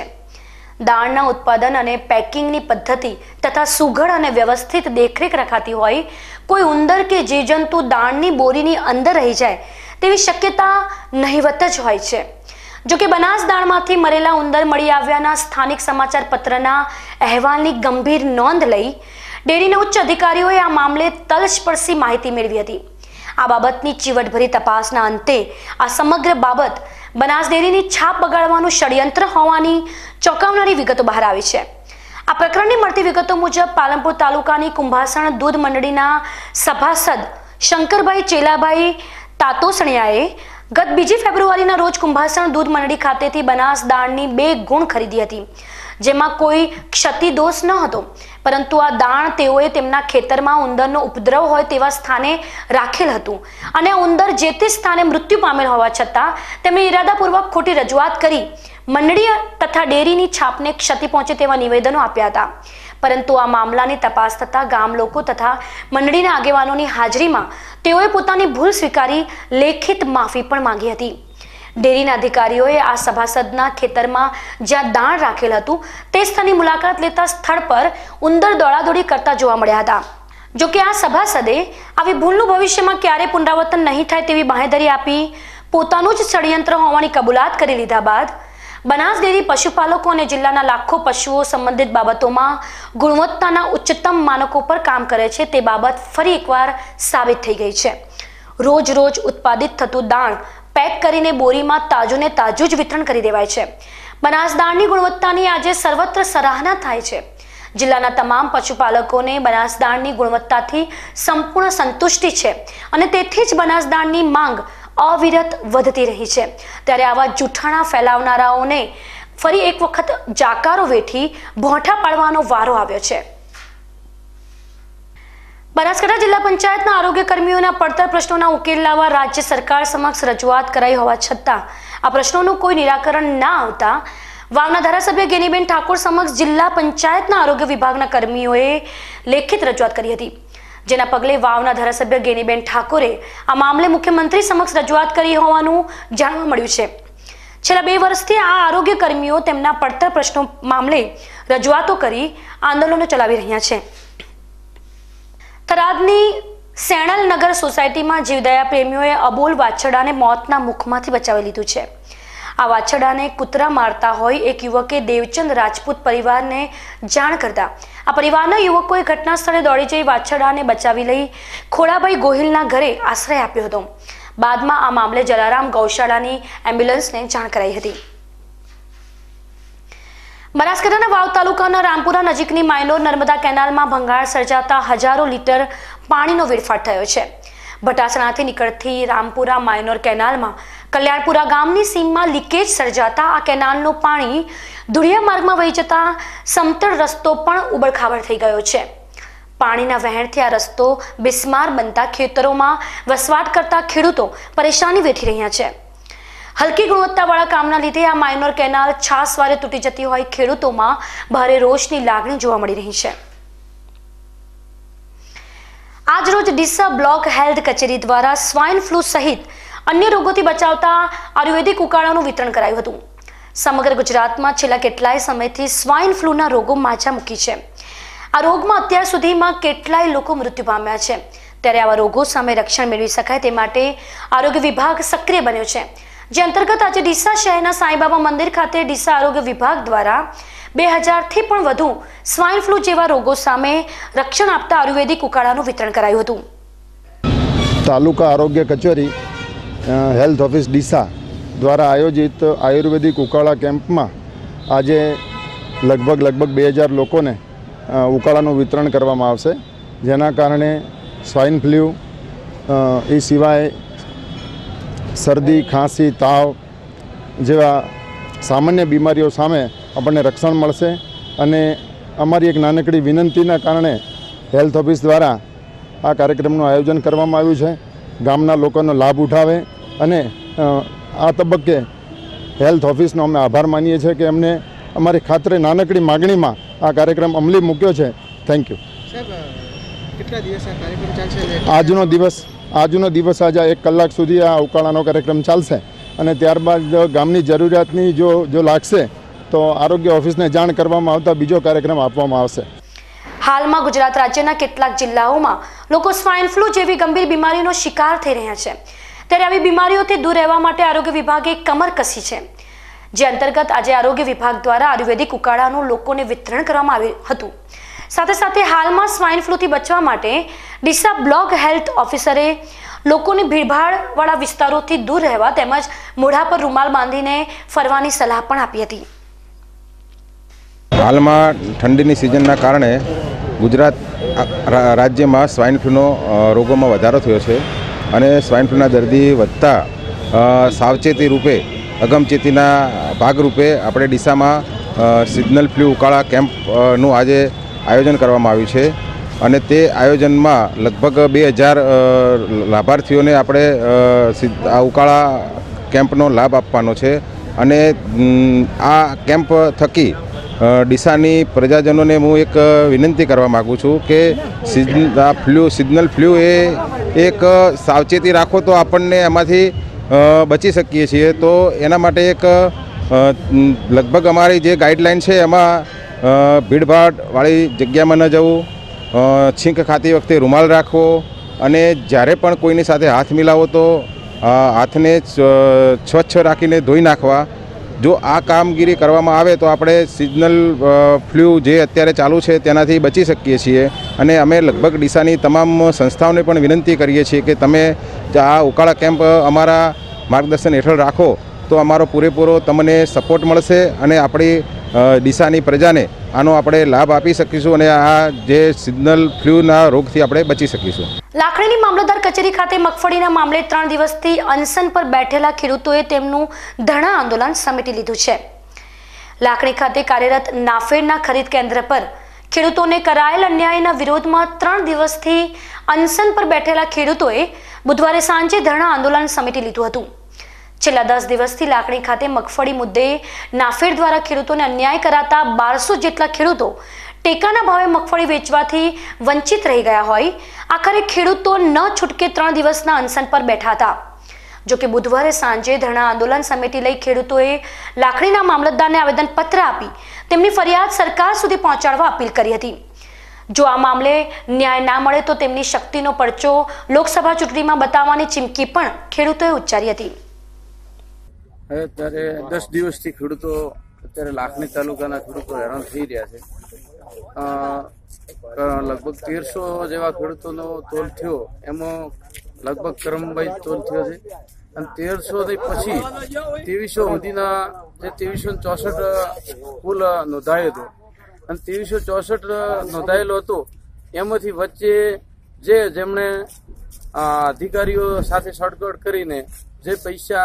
દાણના ઉત્પાદન અને પેકિંગની પદ્ધતિ તથા સુઘડ અને વ્યવસ્થિત દેખરેખ રખાતી હોય. કોઈ ઉંદર કે જીવજંતુ દાણની બોરીની અંદર રહી જાય તેવી શક્યતા નહિવત જ હોય છે. જોકે બનાસ દાણમાંથી મરેલા ઉંદર મળી આવ્યાના સ્થાનિક સમાચાર પત્રના અહેવાલની ગંભીર નોંધ લઈ ડેરીના ઉચ્ચ અધિકારીઓએ આ મામલે તલસ્પર્શી માહિતી મેળવી હતી. આ બાબતની ચીવટભરી તપાસના અંતે આ સમગ્ર બાબત બનાસ ડેરીની છાપ બગાડવાનું ષડયંત્ર હોવાની ચોંકાવનારી વિગતો બહાર આવી છે. આ પ્રકરણની મળતી વિગતો મુજબ પાલનપુર તાલુકાની કુંભાસણ દૂધ મંડળીના સભાસદ શંકરભાઈ ચેલાભાઈ તાતોસણિયાએ ગત 2 ફેબ્રુઆરીના રોજ કુંભાસણ દૂધ મંડળી ખાતેથી બનાસ દાણની 2 ગુણ ખરીદી હતી, જેમાં કોઈ ક્ષતિ દોષ ન હતો. પરંતુ આ દાણ તેઓએ તેમના ખેતરમાં ઉંદરનો ઉપદ્રવ હોય તેવા સ્થાને રાખેલ હતું અને આ ઉંદર જે તે સ્થાને મૃત્યુ પામેલ હોવા છતાં તેમણે ઇરાદાપૂર્વક ખોટી રજૂઆત કરી મંડળી તથા ડેરીની છાપને ક્ષતિ પહોંચે તેવા નિવેદનો આપ્યા હતા. પરંતુ આ મામલાની તપાસ થતા ગામ લોકો તથા મંડળીના આગેવાનોની હાજરીમાં તેઓએ પોતાની ભૂલ સ્વીકારી લેખિત માફી પણ માંગી હતી. ડેરીના અધિકારીઓએ આ સભાસદના ખેતરમાં જ્યાં દાણ રાખેલ હતું તે સ્થળની મુલાકાત લેતા સ્થળ પર ઉંદર દોડાદોડી કરતા જોવા મળ્યા હતા. જોકે આ સભાસદે આવી ભૂલનું ભવિષ્યમાં ક્યારે પુનરાવર્તન નહીં થાય તેવી બાંહેધરી આપી પોતાનું જ ષડયંત્ર હોવાની કબૂલાત કરી લીધા બાદ બનાસ ડેરી પશુપાલકો અને જિલ્લાના લાખો પશુઓ સંબંધિત બાબતોમાં ગુણવત્તાના ઉચ્ચતમ માનકો પર કામ કરે છે તે બાબત ફરી એકવાર સાબિત થઈ ગઈ છે. રોજ રોજ ઉત્પાદિત થતું દાણ પેક કરીને બોરીમાં તાજું ને તાજું જ વિતરણ કરી દેવાય છે. બનાસ દાણની ગુણવત્તાની આજે સર્વત્ર સરાહના થાય છે. જિલ્લાના તમામ પશુપાલકોને બનાસ દાણની ગુણવત્તાથી સંપૂર્ણ સંતુષ્ટિ છે અને તેથી જ બનાસ દાણની માંગ અવિરત વધતી રહી છે. ત્યારે આવા જૂઠાણા ફેલાવનારાઓને ફરી એક વખત જાકારો વેઠી ભોંઠા પાડવાનો વારો આવ્યો છે. બનાસકાંઠા જિલ્લા પંચાયતના આરોગ્ય કર્મીઓના પડતર પ્રશ્નોના ઉકેલ લાવવા રાજ્ય સરકાર સમક્ષ રજૂઆત કરાઈ હોવા છતાં આ પ્રશ્નોનું કોઈ નિરાકરણ ના આવતા વાવના ધારાસભ્ય ગેનીબેન ઠાકોર સમક્ષ જિલ્લા પંચાયતના આરોગ્ય વિભાગના કર્મીઓએ લેખિત રજૂઆત કરી હતી. જેના પગલે વાવના ધારાસભ્ય ગેનીબેન ઠાકોરે આ મામલે મુખ્યમંત્રી સમક્ષ રજૂઆત કરી હોવાનું જાણવા મળ્યું છે. છેલ્લા 2 વર્ષથી આ આરોગ્ય કર્મીઓ તેમના પડતર પ્રશ્નો મામલે રજૂઆતો કરી આંદોલનો ચલાવી રહ્યા છે. થરાદની સેણલ નગર સોસાયટીમાં જીવદયા પ્રેમીઓએ અબોલ વાછરડાને મોતના મુખમાંથી બચાવી લીધું છે. આ વાછરડાને કૂતરા મારતા હોય એક યુવકે દેવચંદ રાજપૂત પરિવારને જાણ કરતા આ પરિવારના યુવકોએ ઘટના સ્થળે દોડી જઈ વાછરડાને બચાવી લઈ ખોડાભાઈ ગોહિલના ઘરે આશ્રય આપ્યો હતો. બાદમાં આ મામલે જલારામ ગૌશાળાની એમ્બ્યુલન્સને જાણ કરાઈ હતી. બનાસકાંઠાના વાવ તાલુકાના રામપુરા નજીકની માયનોર નર્મદા કેનાલમાં ભંગાણ સર્જાતા હજારો લીટર પાણીનો વેડફાટ થયો છે. ભટાસણાથી નીકળતી રામપુરા માયનોર કેનાલમાં કલ્યાણપુરા ગામની સીમમાં લીકેજ સર્જાતા આ કેનાલનું પાણી ધુળિયા માર્ગમાં વહી જતા સમતળ રસ્તો પણ ઉબડખાબડ થઈ ગયો છે. પાણીના વહેણથી આ રસ્તો બિસ્માર બનતા ખેતરોમાં વસવાટ કરતા ખેડૂતો પરેશાની વેઠી રહ્યા છે. હલકી ગુણવત્તાવાળા કામના લીધે આ માયનોર કેનાલ છાસવારે તૂટી જતી હોય ખેડૂતોમાં ભારે રોષની લાગણી જોવા મળી રહી છે. આજરોજ ડીસા બ્લોક હેલ્થ કચેરી દ્વારા સ્વાઇન ફ્લૂ સહિત અન્ય રોગોથી બચાવતા આયુર્વેદિક ઉકાળાનું વિતરણ કરાયું હતું. સમગ્ર ગુજરાતમાં છેલ્લા કેટલાય સમયથી સ્વાઇન ફ્લૂના રોગો માજા મૂકી છે. આ રોગમાં અત્યાર સુધીમાં કેટલાય લોકો મૃત્યુ પામ્યા છે. ત્યારે આવા રોગો સામે રક્ષણ મેળવી શકાય તે માટે આરોગ્ય વિભાગ સક્રિય બન્યો છે, જે અંતર્ગત આજે ડીસા શહેરના સાંઈબાબા મંદિર ખાતે ડીસા આરોગ્ય વિભાગ દ્વારા 2000થી પણ વધુ સ્વાઇન ફ્લૂ જેવા રોગો સામે રક્ષણ આપતા આયુર્વેદિક ઉકાળાનું વિતરણ કરાયું હતું. તાલુકા આરોગ્ય કચેરી હેલ્થ ઓફિસ ડીસા દ્વારા આયોજિત આયુર્વેદિક ઉકાળા કેમ્પમાં આજે લગભગ 2000 લોકોને ઉકાળાનું વિતરણ કરવામાં આવશે, જેના કારણે સ્વાઇન ફ્લૂ એ સિવાય શરદી, ખાંસી, તાવ જેવા સામાન્ય બીમારીઓ સામે આપણને રક્ષણ મળશે. અને અમારી એક નાનકડી વિનંતીના કારણે હેલ્થ ઓફિસ દ્વારા આ કાર્યક્રમનું આયોજન કરવામાં આવ્યું છે. ગામના લોકોનો લાભ ઉઠાવે અને આ તબક્કે હેલ્થ ઓફિસનો અમે આભાર માનીએ છીએ કે અમને અમારી ખાતરે નાનકડી માગણીમાં આ કાર્યક્રમ અમલી મૂક્યો છે. Thank you. આજનો દિવસ આજે 1 કલાક સુધી આ ઉકાળાનો કાર્યક્રમ ચાલશે અને ત્યારબાદ ગામની જરૂરિયાતની જો લાગશે તો આરોગ્ય ઓફિસને જાણ કરવામાં આવતા બીજો કાર્યક્રમ આપવામાં આવશે. હાલમાં ગુજરાત રાજ્યના કેટલાક જિલ્લાઓમાં લોકો સ્વાઇન ફ્લૂ જેવી ગંભીર બીમારીનો શિકાર થઈ રહ્યા છે. ત્યારે આવી બીમારીઓથી દૂર રહેવા માટે આરોગ્ય વિભાગે કમર કસી છે, જે અંતર્ગત આજે આરોગ્ય વિભાગ દ્વારા આયુર્વેદિક ઉકાળાનું લોકોને વિતરણ કરવામાં આવ્યું હતું. સાથે સાથે હાલમાં સ્વાઇન ફ્લૂથી બચવા માટે ડીસા બ્લોક હેલ્થ ઓફિસરે લોકોને ભીડભાડવાળા વિસ્તારોથી દૂર રહેવા તેમજ મોઢા પર રૂમાલ બાંધીને ફરવાની સલાહ પણ આપી હતી. હાલમાં ઠંડીની સિઝનના કારણે ગુજરાત રાજ્યમાં સ્વાઇન ફ્લૂનો રોગોમાં વધારો થયો છે અને સ્વાઇન ફ્લૂના દર્દી વધતા સાવચેતી રૂપે અગમચેતીના ભાગરૂપે આપણે ડીસામાં સિઝનલ ફ્લૂ ઉકાળા કેમ્પનું આજે આયોજન કરવામાં આવ્યું છે. અને તે આયોજનમાં લગભગ 2000 લાભાર્થીઓને આપણે આ ઉકાળા કેમ્પનો લાભ આપવાનો છે. અને આ કેમ્પ થકી ડીસાની પ્રજાજનોને હું એક વિનંતી કરવા માગું છું કે સિઝનલ ફ્લૂ એ એક સાવચેતી રાખો તો આપણને એમાંથી બચી શકીએ છીએ. તો એના માટે એક લગભગ અમારી જે ગાઈડલાઈન છે એમાં ભીડભાડવાળી જગ્યામાં ન જવું, છીંક ખાતી વખતે રૂમાલ રાખવો અને જ્યારે પણ કોઈની સાથે હાથ મિલાવો તો હાથને સ્વચ્છ રાખીને ધોઈ નાખવા. જો આ કામગીરી કરવામાં આવે તો આપણે સિઝનલ ફ્લૂ જે અત્યારે ચાલુ છે તેનાથી બચી શકીએ છીએ. અને અમે લગભગ ડીસાની તમામ સંસ્થાઓને પણ વિનંતી કરીએ છીએ કે તમે આ ઉકાળા કેમ્પ અમારા માર્ગદર્શન હેઠળ રાખો તો અમારો પૂરેપૂરો તમને સપોર્ટ મળશે અને આપણી ડીસાની પ્રજાને આનો આપણે લાભ આપી શકીશું અને આ જે સિઝનલ ફ્લૂના રોગથી આપણે બચી શકીશું. લાખણીની મામલતદાર કચેરી ખાતે મગફળીના મામલે 3 દિવસથી અનશન પર બેઠેલા ખેડૂતોએ તેમનું ધરણા આંદોલન સમેટી લીધું છે. લાખણી ખાતે કાર્યરત નાફેડના ખરીદ કેન્દ્ર પર ખેડૂતોને કરાયેલ અન્યાયના વિરોધમાં 3 દિવસથી અનશન પર બેઠેલા ખેડૂતોએ બુધવારે સાંજે ધરણા આંદોલન સમેટી લીધું હતું. છેલ્લા 10 દિવસથી લાખણી ખાતે મગફળી મુદ્દે નાફેડ દ્વારા ખેડૂતોને અન્યાય કરાતા 1200 જેટલા ખેડૂતો ટેકાના ભાવે મગફળી વેચવાથી વંચિત રહી ગયા હોય આખરે ખેડૂતો ન છૂટકે 3 દિવસના અનશન પર બેઠા હતા. જોકે બુધવારે સાંજે ધરણા આંદોલન સમિતિ લઈ ખેડૂતોએ લાખણીના મામલતદારને આવેદનપત્ર આપી તેમની ફરિયાદ સરકાર સુધી પહોંચાડવા અપીલ કરી હતી. જો આ મામલે ન્યાય ના મળે તો તેમની શક્તિનો પરચો લોકસભા ચૂંટણીમાં બતાવવાની ચીમકી પણ ખેડૂતોએ ઉચ્ચારી હતી. અત્યારે 10 દિવસથી ખેડૂતો અત્યારે લાખણી તાલુકાના ખેડૂતો હેરાન થઈ રહ્યા છે. લગભગ 1300 જેવા ખેડૂતોનો તોલ થયો, એમાં લગભગ કરમભાઈ તોલ થયો છે અને 1300 થી પછી 2300 સુધીના જે 2364 કુલ નોંધાયો હતો અને 2364 નોંધાયેલો હતો એમાંથી વચ્ચે જેમણે અધિકારીઓ સાથે શોર્ટકટ કરીને જે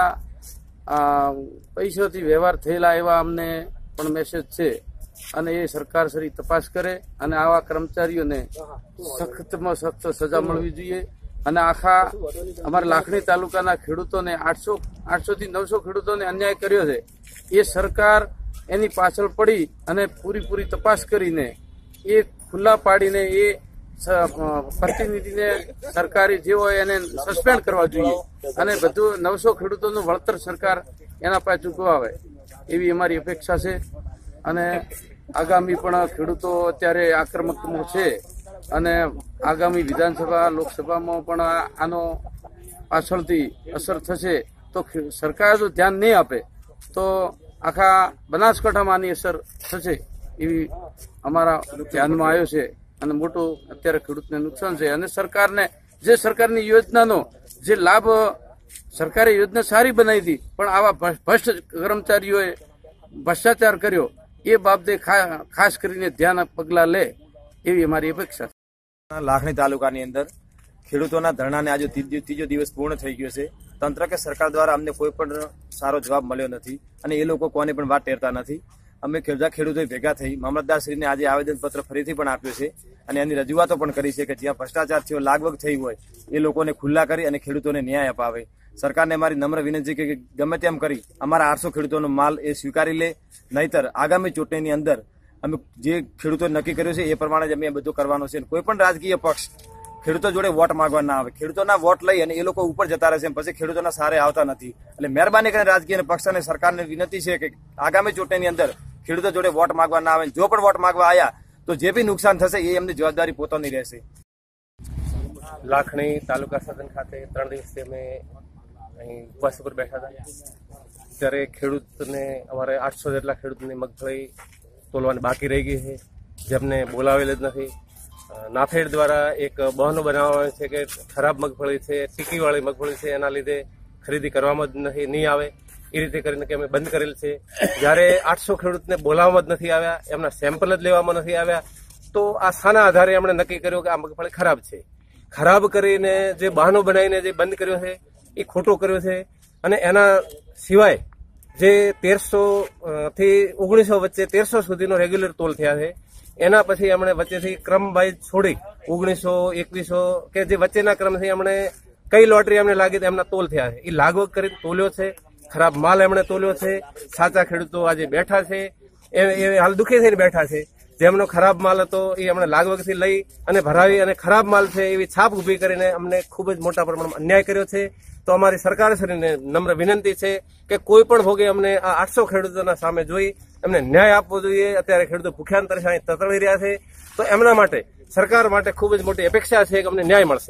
પૈસાથી વ્યવહાર થયેલા એવા અમને પણ મેસેજ છે અને એ સરકાર શ્રી તપાસ કરે અને આવા કર્મચારીઓને સખ્તમાં સખ્ત સજા મળવી જોઈએ. અને આખા અમારા લાખણી તાલુકાના ખેડૂતોને 800 થી 900 ખેડૂતોને અન્યાય કર્યો છે. એ સરકાર એની પાછળ પડી અને પૂરી તપાસ કરીને એ ખુલ્લા પાડીને એ પ્રતિનિધિને સરકારી જે હોય એને સસ્પેન્ડ કરવા જોઈએ અને બધું 900 ખેડૂતોનું વળતર સરકાર એના પાસે ચૂકવાવે એવી અમારી અપેક્ષા છે. અને આગામી પણ ખેડૂતો અત્યારે આક્રમકમાં છે અને આગામી વિધાનસભા લોકસભામાં પણ આનો પાછળથી અસર થશે. તો સરકાર જો ધ્યાન નહીં આપે તો આખા બનાસકાંઠામાં આની અસર થશે એવી અમારા ધ્યાનમાં આવ્યો છે. અને મોટું અત્યારે ખેડૂતને નુકસાન છે. અને સરકારને જે સરકારની યોજનાનો જે લાભ સરકારે યોજના સારી બનાવી હતી પણ આવા ભ્રષ્ટ કર્મચારીઓએ ભ્રષ્ટાચાર કર્યો એ બાબતે ખાસ કરીને ધ્યાન પગલાં લે એવી અમારી અપેક્ષા છે. લાખણી તાલુકાની અંદર ખેડૂતોના ધરણાને આજે ત્રીજો દિવસ પૂર્ણ થઈ ગયો છે. તંત્ર કે સરકાર દ્વારા અમને કોઈ પણ સારો જવાબ મળ્યો નથી અને એ લોકો કોને પણ વાત ટેરતા નથી. અમે ખેડૂતો ભેગા થઈ મામલતદારશ્રીને આજે આવેદનપત્ર ફરીથી પણ આપ્યું છે અને એની રજૂઆતો પણ કરી છે કે જ્યાં ભ્રષ્ટાચાર થયો, લાગવગ થઈ હોય એ લોકોને ખુલ્લા કરી અને ખેડૂતોને ન્યાય અપાવે. સરકારને મારી નમ્ર વિનંતી કે ગમે તેમ કરી અમારા 800 ખેડૂતોનો માલ એ સ્વીકારી લે, નહીતર આગામી ચૂંટણીની અંદર અમે જે ખેડૂતોએ નક્કી કર્યું છે એ પ્રમાણે જ અમે બધું કરવાનું છે. કોઈ પણ રાજકીય પક્ષ ખેડૂતો જોડે વોટ માંગવા ના આવે. ખેડૂતોના વોટ લઈ અને એ લોકો ઉપર જતા રહેશે, પછી ખેડૂતોના સારે આવતા નથી. એટલે મહેરબાની કરીને રાજકીય પક્ષ અને સરકારને વિનંતી છે કે આગામી ચૂંટણીની અંદર ખેડૂતો જોડે વોટ માંગવા ના આવે. જો પણ વોટ માંગવા આવ્યા તો જે બી નુકસાન થશે એ એમની જવાબદારી પોતાની રહેશે. લાખણી તાલુકા સદન ખાતે 3 દિવસથી અમે અહીં ઉપવાસ ઉપર બેઠા હતા. ત્યારે ખેડૂતને અમારે 800 જેટલા ખેડૂતની મગફળી તોલવાની બાકી રહી ગઈ છે, જેમને બોલાવેલ જ નથી. નાફેડ દ્વારા એક બહાનો બનાવવામાં આવે છે કે ખરાબ મગફળી છે, ટીકીવાળી મગફળી છે, એના લીધે ખરીદી કરવામાં જ નહીં આવે. એ રીતે કરીને કે અમે બંધ કરેલ છે. જ્યારે 800 ખેડૂતને બોલાવવામાં જ નથી આવ્યા, એમના સેમ્પલ જ લેવામાં નથી આવ્યા, તો આ શાના આધારે એમણે નક્કી કર્યું કે આ મગફળી ખરાબ છે? ખરાબ કરીને જે બહાનો બનાવીને જે બંધ કર્યો છે એ ખોટો કર્યો છે. અને એના સિવાય જે 1300 થી 1900 વચ્ચે 1300 સુધીનો રેગ્યુલર તોલ થયા છે, એના પછી એમણે વચ્ચેથી ક્રમ વાઇઝ છોડી 1900, 2100 કે જે વચ્ચેના ક્રમથી એમણે કઈ લોટરી એમને લાગી એમના તોલ થયા છે. એ લાગવગ કરીને તોલ્યો છે, ખરાબ માલ એમણે તોલ્યો છે. સાચા ખેડૂતો આજે બેઠા છે એ હાલ દુઃખી થઈને બેઠા છે. જેમનો ખરાબ માલ હતો એ એમણે લાગવગથી લઈ અને ભરાવી અને ખરાબ માલ છે એવી છાપ ઊભી કરીને અમને ખૂબ જ મોટા પ્રમાણમાં અન્યાય કર્યો છે. તો અમારી સરકારશ્રીને નમ્ર વિનંતી છે કે કોઈ પણ ભોગે અમને આ 800 ખેડૂતોના સામે જોઈ એમને ન્યાય આપવો જોઈએ. અત્યારે ખેડૂતો ભૂખ્યાંતર અહીં તતળી રહ્યા છે, તો એમના માટે સરકાર માટે ખૂબ જ મોટી અપેક્ષા છે કે અમને ન્યાય મળશે.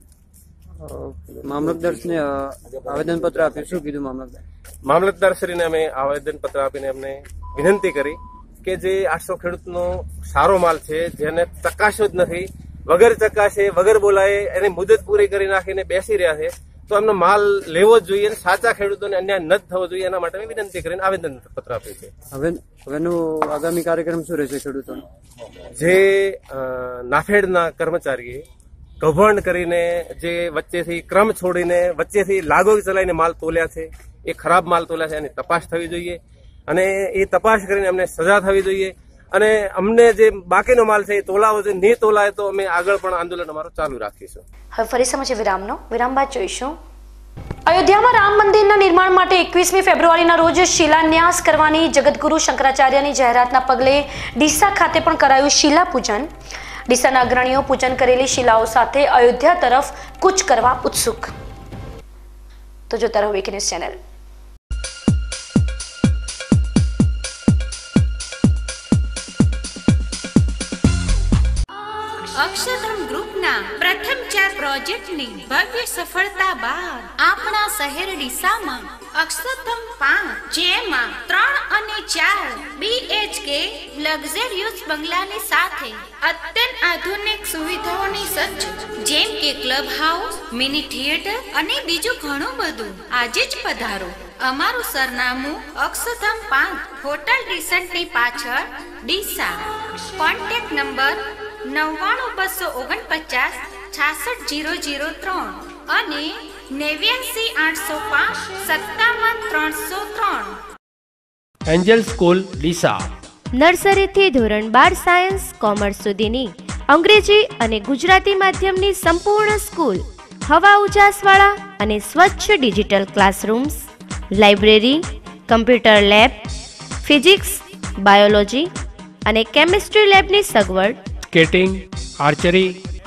મામલતદારને આવેદનપત્ર આપ્યું, શું કીધું મામલતદાર? મામલતદારશ્રીને અમે આવેદનપત્ર આપીને અમને વિનંતી કરી કે જે 800 ખેડૂતનો સારો માલ છે, જેને ચકાસ્યો જ નથી, વગર ચકાસે વગર બોલાય એની મુદત પૂરી કરી નાખીને બેસી રહ્યા છે, તો એમનો માલ લેવો જ જોઈએ અને સાચા ખેડૂતોને અન્યાય ન થવો જોઈએ. એના માટે વિનંતી કરીને આવેદનપત્ર આપ્યું છે. હવેનો આગામી કાર્યક્રમ શું રહેશે ખેડૂતોનો? જે નાફેડના કર્મચારીએ કૌભાંડ કરીને જે વચ્ચેથી ક્રમ છોડીને વચ્ચેથી લાગવગ ચલાવીને માલ તોલ્યા છે, એ ખરાબ માલ તોલ્યા છે, એની તપાસ થવી જોઈએ અને એ તપાસ કરીને અમને સજા થવી જોઈએ. અને અમને જે બાકીનો માલ છે એ તોલાવો જોઈએ. નહીં તોલાય તો અમે આગળ પણ આંદોલન અમારું ચાલુ રાખીશું. હવે ફરી સમજે વિરામ બાદ જોઈશું. અયોધ્યામાં રામ મંદિરના નિર્માણ માટે 21મી ફેબ્રુઆરીના રોજ શિલાન્યાસ કરવાની જગતગુરુ શંકરાચાર્યની જાહેરાતના પગલે ડીસા ખાતે પણ કરાયું શિલા પૂજન. ડીસાના અગ્રણીઓ પૂજન કરેલી શિલાઓ સાથે અયોધ્યા તરફ કૂચ કરવા ઉત્સુક. તો જોતા રહો વીક ન્યૂઝ ચેનલ. અક્ષરધામ ગ્રુપના પ્રથમ 4 પ્રોજેક્ટની ભવ્ય સફળતા બાદ આપણા શહેર ડીસામાં અક્ષરધામ 5 જેમાં 3 અને 4 BHK લક્ઝરિયસ બંગલાની સાથે અત્યંત આધુનિક સુવિધાઓની સજ્જ, જેમ કે ક્લબ હાઉસ, મિની થિયેટર અને બીજું ઘણું બધું. આજે જ પધારો. અમારું સરનામું અક્ષરધામ 5 હોટલ રિસન્ટની પાછળ, ડીસા. કોન્ટેક્ટ નંબર 99 249 66 003 અને 89 805 57 303. Angel school Deesa. નર્સરીથી ધોરણ 12 સાયન્સ કોમર્સ સુધીની અંગ્રેજી અને ગુજરાતી માધ્યમની સંપૂર્ણ સ્કૂલ. હવા ઉજાસવાળા અને સ્વચ્છ digital classrooms, library, computer lab, physics, biology અને કેમિસ્ટ્રી લેબની સગવડ, સ્કેટિંગ, આર્ચરી,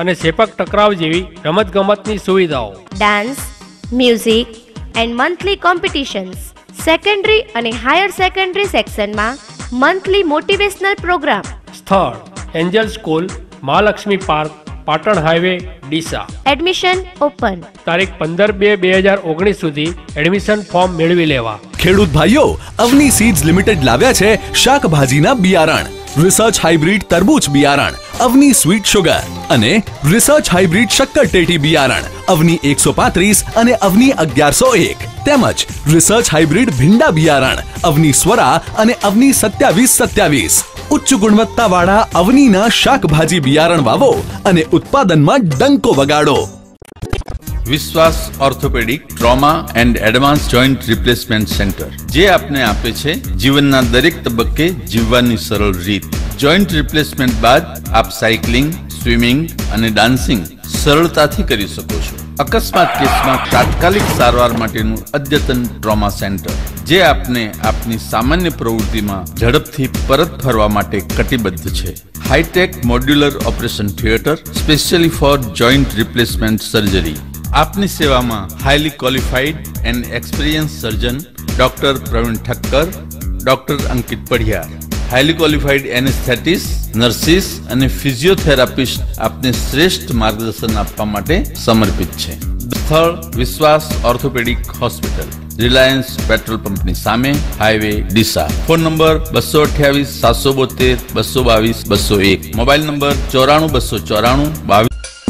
અને સેપક ટકરાવ જેવી રમતગમતની સુવિધાઓ, dance, music and monthly competitions, secondary અને હાયર સેકન્ડરી સેક્શનમાં મંથલી મોટિવેશનલ પ્રોગ્રામ. સ્થળ angel school, Mahalakshmi park, Patan highway, Deesa. Admission open. તારીખ 15/2/2019 સુધી એડમિશન ફોર્મ મેળવી લેવા. ખેડૂત ભાઈઓ, અવની સીડ્સ લિમિટેડ લાવ્યા છે શાકભાજીના બિયારણ, રિસર્ચ હાઇબ્રિડ તરબૂચ બિયારણ, અવની સ્વીટ સુગર અને રિસર્ચ હાઇબ્રિડ શક્કરટેટી બિયારણ, અવની 135 અને અવની 1101, તેમજ રિસર્ચ હાઇબ્રિડ ભીંડા બિયારણ, અવની સ્વરા અને અવની 2727. ઉચ્ચ ગુણવત્તાવાળા અવનીના શાકભાજી બિયારણ વાવો અને ઉત્પાદનમાં ડંકો વગાડો. Vishwas orthopaedic trauma and advance joint replacement centre, જે આપને આપે છે જીવનના દરેક તબક્કે જીવવાની સરળ રીત. જોઈન્ટ રિપ્લેસમેન્ટ બાદ આપ સાયકલિંગ, સ્વિમિંગ અને ડાન્સિંગ સરળતાથી કરી શકો છો. અકસ્માત કેસમાં તાત્કાલિક સારવાર માટેનું અદ્યતન ટ્રોમા સેન્ટર, જે આપને આપની સામાન્ય પ્રવૃત્તિમાં ઝડપથી પરત ફરવા માટે કટિબદ્ધ છે. High tech modular operation theatre specially for joint replacement surgery. આપની સેવામાં highly qualified and experience surgeon doctor Pravin Thakkar, doctor Ankit Padhiyar, highly qualified anaesthetist, nurses અને ફિઝિયોથેરાપિસ્ટ આપને શ્રેષ્ઠ માર્ગદર્શન આપવા માટે સમર્પિત છે. સ્થળ વિશ્વાસ ઓર્થોપેડિક હોસ્પિટલ, રિલાયન્સ પેટ્રોલ પંપની સામે, highway, Deesa. Phone number 228 772 222 201. Mobile number 94 294 22.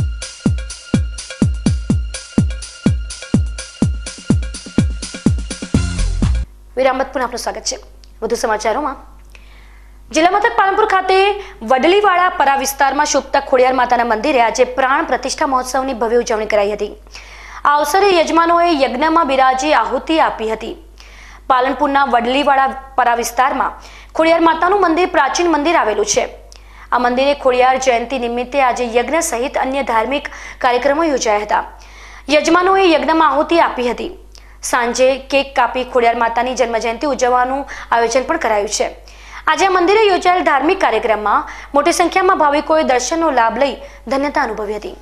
Viramatpur આપનું સ્વાગત છે. વધુ સમાચારોમાં, જિલ્લા મથક પાલનપુર ખાતે વડલીવાડા પરા વિસ્તારમાં શોભતા ખોડિયાર માતાના મંદિરે આજે પ્રાણ પ્રતિષ્ઠા મહોત્સવની ભવ્ય ઉજવણી કરાઈ હતી. આ અવસરે યજમાનોએ યજ્ઞમાં બિરાજી આહુતિ આપી હતી. પાલનપુરના વડલીવાડા પરા વિસ્તારમાં ખોડિયાર માતાનું મંદિર પ્રાચીન મંદિર આવેલું છે. આ મંદિરે ખોડિયાર જયંતિ નિમિત્તે આજે યજ્ઞ સહિત અન્ય ધાર્મિક કાર્યક્રમો યોજાયા હતા. યજમાનોએ યજ્ઞમાં આહુતિ આપી હતી. સાંજે કેક કાપી ખોડિયાર માતાની જન્મજયંતિ ઉજવવાનું આયોજન પણ કરાયું છે. આજે આ મંદિરે યોજાયેલ ધાર્મિક કાર્યક્રમમાં મોટી સંખ્યામાં ભાવિકોએ દર્શનનો લાભ લઈ ધન્યતા અનુભવી હતી.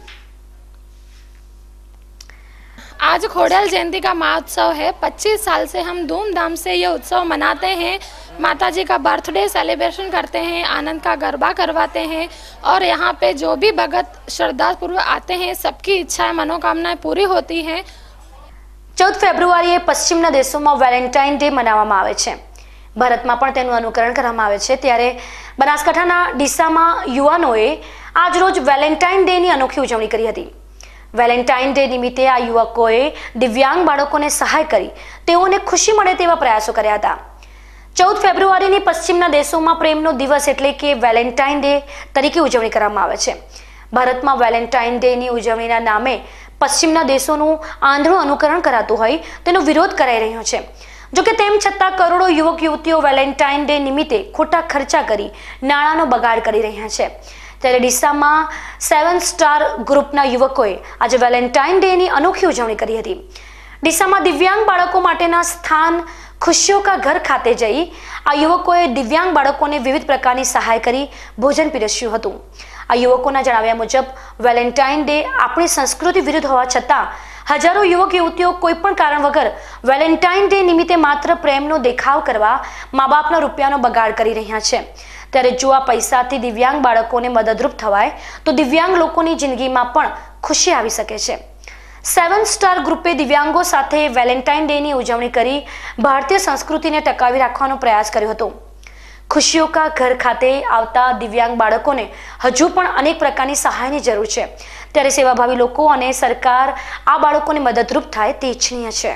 आज खोडियार जयंती का महोत्सव है। 25 साल से हम धूमधाम से ये उत्सव मनाते हैं। माता जी का बर्थडे सेलिब्रेशन करते हैं, आनंद का गरबा करवाते हैं और यहाँ पे जो भी भगत श्रद्धापूर्वक आते हैं सबकी इच्छाएं मनोकामनाएं पूरी होती हैं। 14 ફેબ્રુઆરીએ પશ્ચિમના દેશોમાં વેલેન્ટાઇન ડે મનાવવામાં આવે છે. ભારતમાં પણ તેનું અનુકરણ કરવામાં આવે છે. ત્યારે બનાસકાંઠાના ડીસામાં યુવાનોએ આજ રોજ વેલેન્ટાઇન ડેની અનોખી ઉજવણી કરી હતી. વેલેન્ટાઇન ડે નિમિત્તે આ યુવકોએ દિવ્યાંગ બાળકોને સહાય કરી તેઓને ખુશી મળે તેવા પ્રયાસો કર્યા હતા. 14 ફેબ્રુઆરીની પશ્ચિમના દેશોમાં પ્રેમનો દિવસ એટલે કે વેલેન્ટાઇન ડે તરીકે ઉજવણી કરવામાં આવે છે. ભારતમાં વેલેન્ટાઇન ડેની ઉજવણીના નામે પશ્ચિમના દેશોનું આંધળું અનુકરણ કરાતું હોય તેનો વિરોધ કરાઈ રહ્યો છે. જોકે તેમ છતાં કરોડો યુવક યુવતીઓ વેલેન્ટાઇન ડે નિમિત્તે ખોટા ખર્ચા કરી નાણાંનો બગાડ કરી રહ્યા છે. ત્યારે ડીસામાં 7 સ્ટાર ગ્રુપના યુવકોએ આજે વેલેન્ટાઇન ડેની અનોખી ઉજવણી કરી હતી. ડીસામાં દિવ્યાંગ બાળકો માટેના સ્થાન ખુશીઓ કા ઘર ખાતે જઈ આ યુવકોએ દિવ્યાંગ બાળકોને વિવિધ પ્રકારની સહાય કરી ભોજન પીરસ્યું હતું. આ યુવકોના જણાવ્યા મુજબ વેલેન્ટાઇન ડે આપણી સંસ્કૃતિ વિરુદ્ધ હોવા છતાં હજારો યુવક યુવતીઓ કોઈ પણ કારણ વગર વેલેન્ટાઇન ડે નિમિત્તે માત્ર પ્રેમનો દેખાવ કરવા મા બાપના રૂપિયાનો બગાડ કરી રહ્યા છે. ત્યારે જો આ પૈસાથી દિવ્યાંગ બાળકોને મદદરૂપ થવાય તો દિવ્યાંગ લોકોની જિંદગીમાં પણ ખુશી આવી શકે છે. 7 સ્ટાર ગ્રુપે દિવ્યાંગો સાથે વેલેન્ટાઇન ડેની ઉજવણી કરી ભારતીય સંસ્કૃતિને ટકાવી રાખવાનો પ્રયાસ કર્યો હતો. ખુશીઓ કા ઘર ખાતે આવતા દિવ્યાંગ બાળકોને હજુ પણ અનેક પ્રકારની સહાયની જરૂર છે. ત્યારે સેવાભાવી લોકો અને સરકાર આ બાળકોને મદદરૂપ થાય તે ઈચ્છનીય છે.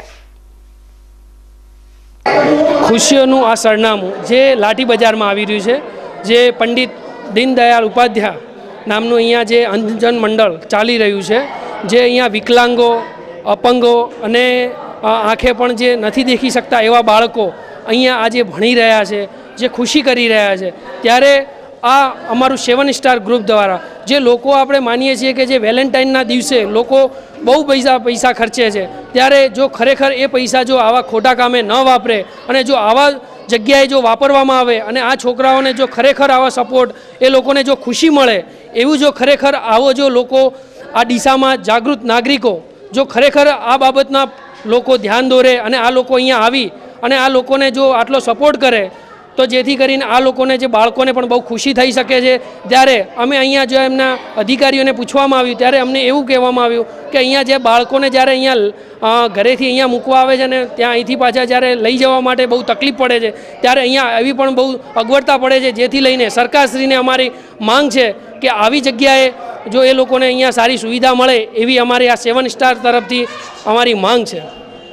ખુશીઓનું આ સરનામું જે લાઠી બજારમાં આવી રહ્યું છે, જે પંડિત દીનદયાળ ઉપાધ્યાય નામનું અહીંયા જે અંજન મંડળ ચાલી રહ્યું છે, જે અહીંયા વિકલાંગો, અપંગો અને આંખે પણ જે નથી દેખી શકતા એવા બાળકો અહીંયા આજે ભણી રહ્યા છે, જે ખુશી કરી રહ્યા છે. ત્યારે આ અમારું 7 સ્ટાર ગ્રુપ દ્વારા જે લોકો આપણે માનીએ છીએ કે જે વેલેન્ટાઇનના દિવસે લોકો બહુ પૈસા ખર્ચે છે, ત્યારે જો ખરેખર એ પૈસા જો આવા ખોટા કામે ન વાપરે અને જો આવા જગ્યાએ જો વાપરવામાં આવે અને આ છોકરાઓને જો ખરેખર આવા સપોર્ટ એ લોકોને જો ખુશી મળે એવું જો ખરેખર આવો જો લોકો આ દિશામાં જાગૃત નાગરિકો જો ખરેખર આ બાબતના લોકો ધ્યાન દોરે અને આ લોકો અહીંયા આવી અને આ લોકોને જો આટલો સપોર્ટ કરે તો જેથી કરીને આ લોકોને જે બાળકોને પણ બહુ ખુશી થઈ શકે છે. ત્યારે અમે અહીંયા જો એમના અધિકારીઓને પૂછવામાં આવ્યું ત્યારે અમને એવું કહેવામાં આવ્યું કે અહીંયા જે બાળકોને જ્યારે અહીંયા ઘરેથી અહીંયા મૂકવા આવે છે ને ત્યાં અહીંથી પાછા જ્યારે લઈ જવા માટે બહુ તકલીફ પડે છે ત્યારે અહીંયા એવી પણ બહુ અગવડતા પડે છે, જેથી લઈને સરકારશ્રીને અમારી માંગ છે કે આવી જગ્યાએ જો એ લોકોને અહીંયા સારી સુવિધા મળે એવી અમારી આ 7 સ્ટાર તરફથી અમારી માંગ છે.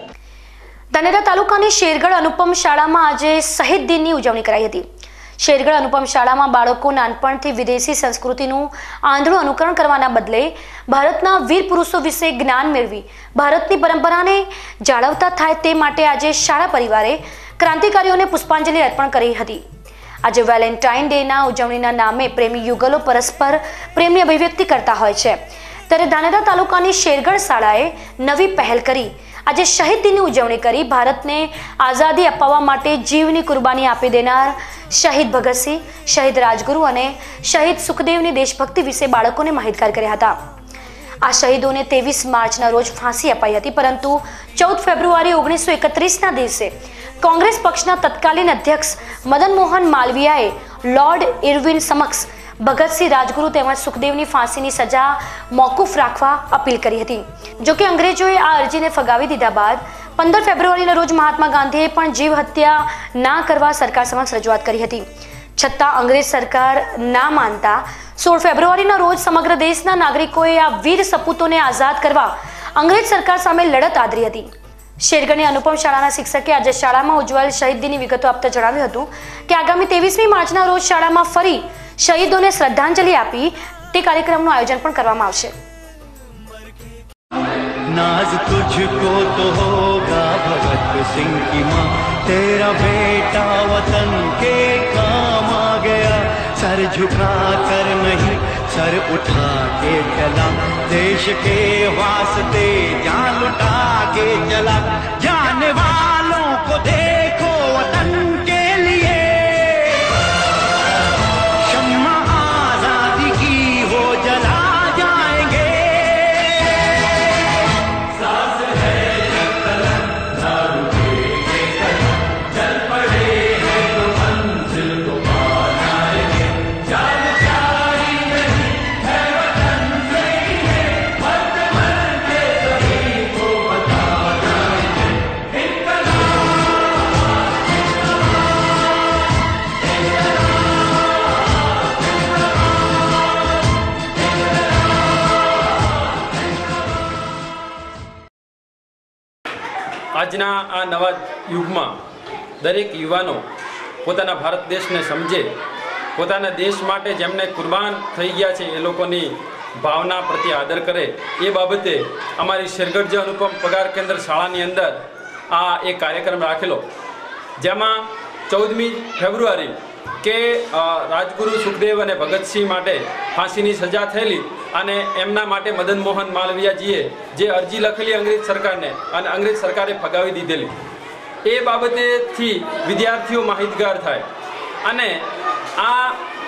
ધાનેરા તાલુકાની શેરગઢ અનુપમ શાળામાં આજે શહીદ દિનની ઉજવણી કરાઈ હતી. શેરગઢ અનુપમ શાળામાં બાળકો નાનપણથી વિદેશી સંસ્કૃતિનું આંધળું અનુકરણ કરવાના બદલે ભારતના વીર પુરુષો વિશે જ્ઞાન મેળવી ભારતની પરંપરાને જાળવતા થાય તે માટે આજે શાળા પરિવારે ક્રાંતિકારીઓને પુષ્પાંજલિ અર્પણ કરી હતી. આજે વેલેન્ટાઇન ડેના ઉજવણીના નામે પ્રેમી યુગલો પરસ્પર પ્રેમની અભિવ્યક્તિ કરતા હોય છે. ત્યારે ધાનેરા તાલુકાની શેરગઢ શાળાએ નવી પહેલ કરી આજે શહીદ દિનની ઉજવણી કરી ભારતને આઝાદી અપાવવા માટે જીવની કુરબાની આપી દેનાર શહીદ ભગતસિંહ, શહીદ રાજગુરુ અને શહીદ સુખદેવની દેશભક્તિ વિશે બાળકોને માહિતગાર કર્યા હતા. આ શહીદોને 23 માર્ચના રોજ ફાંસી અપાઈ હતી, પરંતુ 14 ફેબ્રુઆરી 1931ના દિવસે કોંગ્રેસ પક્ષના તત્કાલીન અધ્યક્ષ મદન મોહન માલવીયાએ લોર્ડ ઇરવિન સમક્ષ ભગતસિંહ, રાજગુરુ તેમજ સુખદેવની ફાંસીની સજા મોકૂફ રાખવા અપીલ કરી હતી. જોકે અંગ્રેજોએ આ અરજીને ફગાવી દીધા બાદ 15 ફેબ્રુઆરીના રોજ મહાત્મા ગાંધીએ પણ જીવ હત્યા ના કરવા સરકાર સમક્ષ રજૂઆત કરી હતી. છતાં અંગ્રેજ સરકાર ના માનતા 16 ફેબ્રુઆરીના રોજ સમગ્ર દેશના નાગરિકોએ આ વીર સપૂતોને આઝાદ કરવા અંગ્રેજ સરકાર સામે લડત આદરી હતી. શેરગઢની અનુપમ શાળાના શિક્ષકે આજે શાળામાં ઉજવાયેલ શહીદ દિનની વિગતો આપતા જણાવ્યું હતું કે આગામી 23મી માર્ચના રોજ શાળામાં ફરી શહીદોને શ્રદ્ધાંજલિ આપી તે કાર્યક્રમનું આયોજન પણ કરવામાં આવશે. नाज तुझको तो होगा भगत सिंह की माँ, तेरा बेटा वतन के काम आ गया. सर झुका कर नहीं सर उठा के चला, देश के वास्ते जान लुटा के चला. जाने वालों को देखो वतन के लिए, शम्मा आजादी की हो जला जाएंगे. આજના આ નવા યુગમાં દરેક યુવાનો પોતાના ભારત દેશને સમજે, પોતાના દેશ માટે જેમને કુરબાન થઈ ગયા છે એ લોકોની ભાવના પ્રત્યે આદર કરે, એ બાબતે અમારી શેરગઢ અનુપમ પગાર કેન્દ્ર શાળાની અંદર આ એક કાર્યક્રમ રાખેલો, જેમાં 14મી ફેબ્રુઆરી કે રાજગુરુ સુખદેવ અને ભગતસિંહ માટે ફાંસીની સજા થયેલી અને એમના માટે મદન મોહન માલવીયાજીએ જે અરજી લખેલી અંગ્રેજ સરકારને અને અંગ્રેજ સરકારે ફગાવી દીધેલી, એ બાબતેથી વિદ્યાર્થીઓ માહિતગાર થાય. અને આ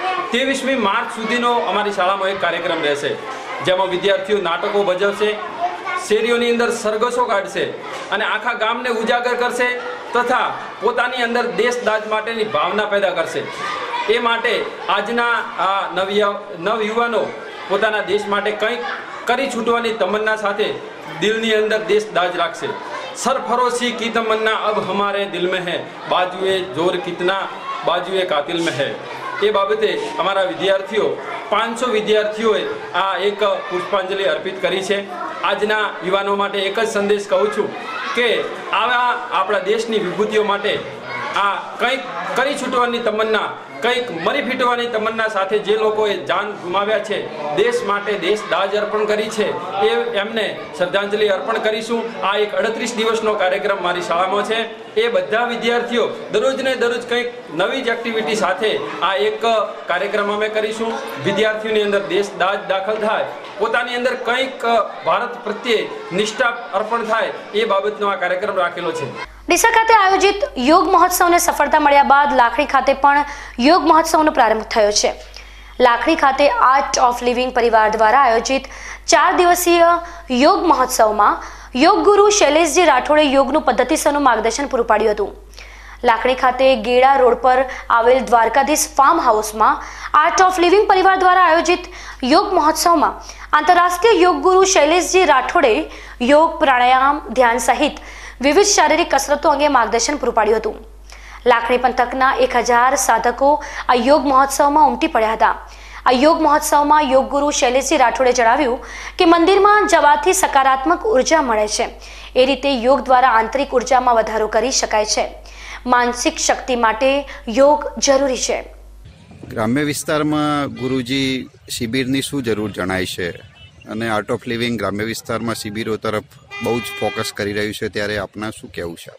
23મી માર્ચ સુધીનો અમારી શાળામાં એક કાર્યક્રમ રહેશે, જેમાં વિદ્યાર્થીઓ નાટકો ભજવશે, શેરીઓની અંદર સરઘસો કાઢશે અને આખા ગામને ઉજાગર કરશે તથા પોતાની અંદર દેશદાજ માટેની ભાવના પેદા કરશે. એ માટે આજના આ નવયુવાનો પોતાના દેશ માટે કંઈક કરી છૂટવાની તમન્ના સાથે દિલની અંદર દેશદાજ રાખશે. સરફરોશી કી તમન્ના અબ હમારે દિલ में है, बाजुए जोर कितना बाजुए कातिल में है. એ બાબતે અમારા વિદ્યાર્થીઓ 500 વિદ્યાર્થીઓએ આ એક પુષ્પાંજલિ અર્પિત કરી છે. આજના યુવાનો માટે એક જ સંદેશ કહું છું કે આવા આપણા દેશની વિભૂતિઓ માટે આ કંઈક કરી છૂટવાની તમન્ના, કંઈક મરી ફીટવાની તમન્ના સાથે જે લોકોએ જાન ગુમાવ્યા છે, દેશ માટે દેશદાજ અર્પણ કરી છે, એ એમને શ્રદ્ધાંજલિ અર્પણ કરીશું. આ એક 38 દિવસનો કાર્યક્રમ મારી શાળામાં છે. એ બધા વિદ્યાર્થીઓ દરરોજને દરરોજ કંઈક નવી જ એક્ટિવિટી સાથે આ એક કાર્યક્રમ અમે કરીશું. વિદ્યાર્થીઓની અંદર દેશદાજ દાખલ થાય, પોતાની અંદર કંઈક ભારત પ્રત્યે નિષ્ઠા અર્પણ થાય, એ બાબતનો આ કાર્યક્રમ રાખેલો છે. ડીસા ખાતે આયોજિત યોગ મહોત્સવને સફળતા મળ્યા બાદ લાખણી ખાતે પણ યોગ મહોત્સવનો પ્રારંભ થયો છે. લાખણી ખાતે આર્ટ ઓફ લિવિંગ પરિવાર દ્વારા આયોજિત 4 દિવસીય યોગ મહોત્સવમાં યોગ ગુરુ શૈલેષજી રાઠોડે યોગનું પદ્ધતિસરનું માર્ગદર્શન પૂરું પાડ્યું હતું. લાખણી ખાતે ગેડા રોડ પર આવેલ દ્વારકાધીશ ફાર્મ હાઉસમાં આર્ટ ઓફ લિવિંગ પરિવાર દ્વારા આયોજિત યોગ મહોત્સવમાં આંતરરાષ્ટ્રીય યોગ ગુરુ શૈલેષજી રાઠોડે યોગ, પ્રાણાયામ, ધ્યાન સહિત વિવિધ શારીરિક કસરતો અંગે માર્ગદર્શન પૂરું પાડ્યું હતું. લાખણી પંથકના 1000 સાધકો આ યોગ મહોત્સવમાં ઉમટી પડ્યા હતા. આ યોગ મહોત્સવમાં યોગ ગુરુ શૈલેષજી રાઠોડે જણાવ્યું કે મંદિરમાં જવાથી સકારાત્મક ઉર્જા મળે છે. એ રીતે યોગ દ્વારા આંતરિક ઉર્જામાં વધારો કરી શકાય છે. માનસિક શક્તિ માટે યોગ જરૂરી છે. ગ્રામ્ય વિસ્તારમાં ગુરુજી શિબિરની શું જરૂર જણાય છે અને આર્ટ ઓફ લિવિંગ ગ્રામ્ય વિસ્તારમાં શિબિરો તરફ બહુ જ ફોકસ કરી રહ્યું છે, ત્યારે આપના શું કહેવું છે?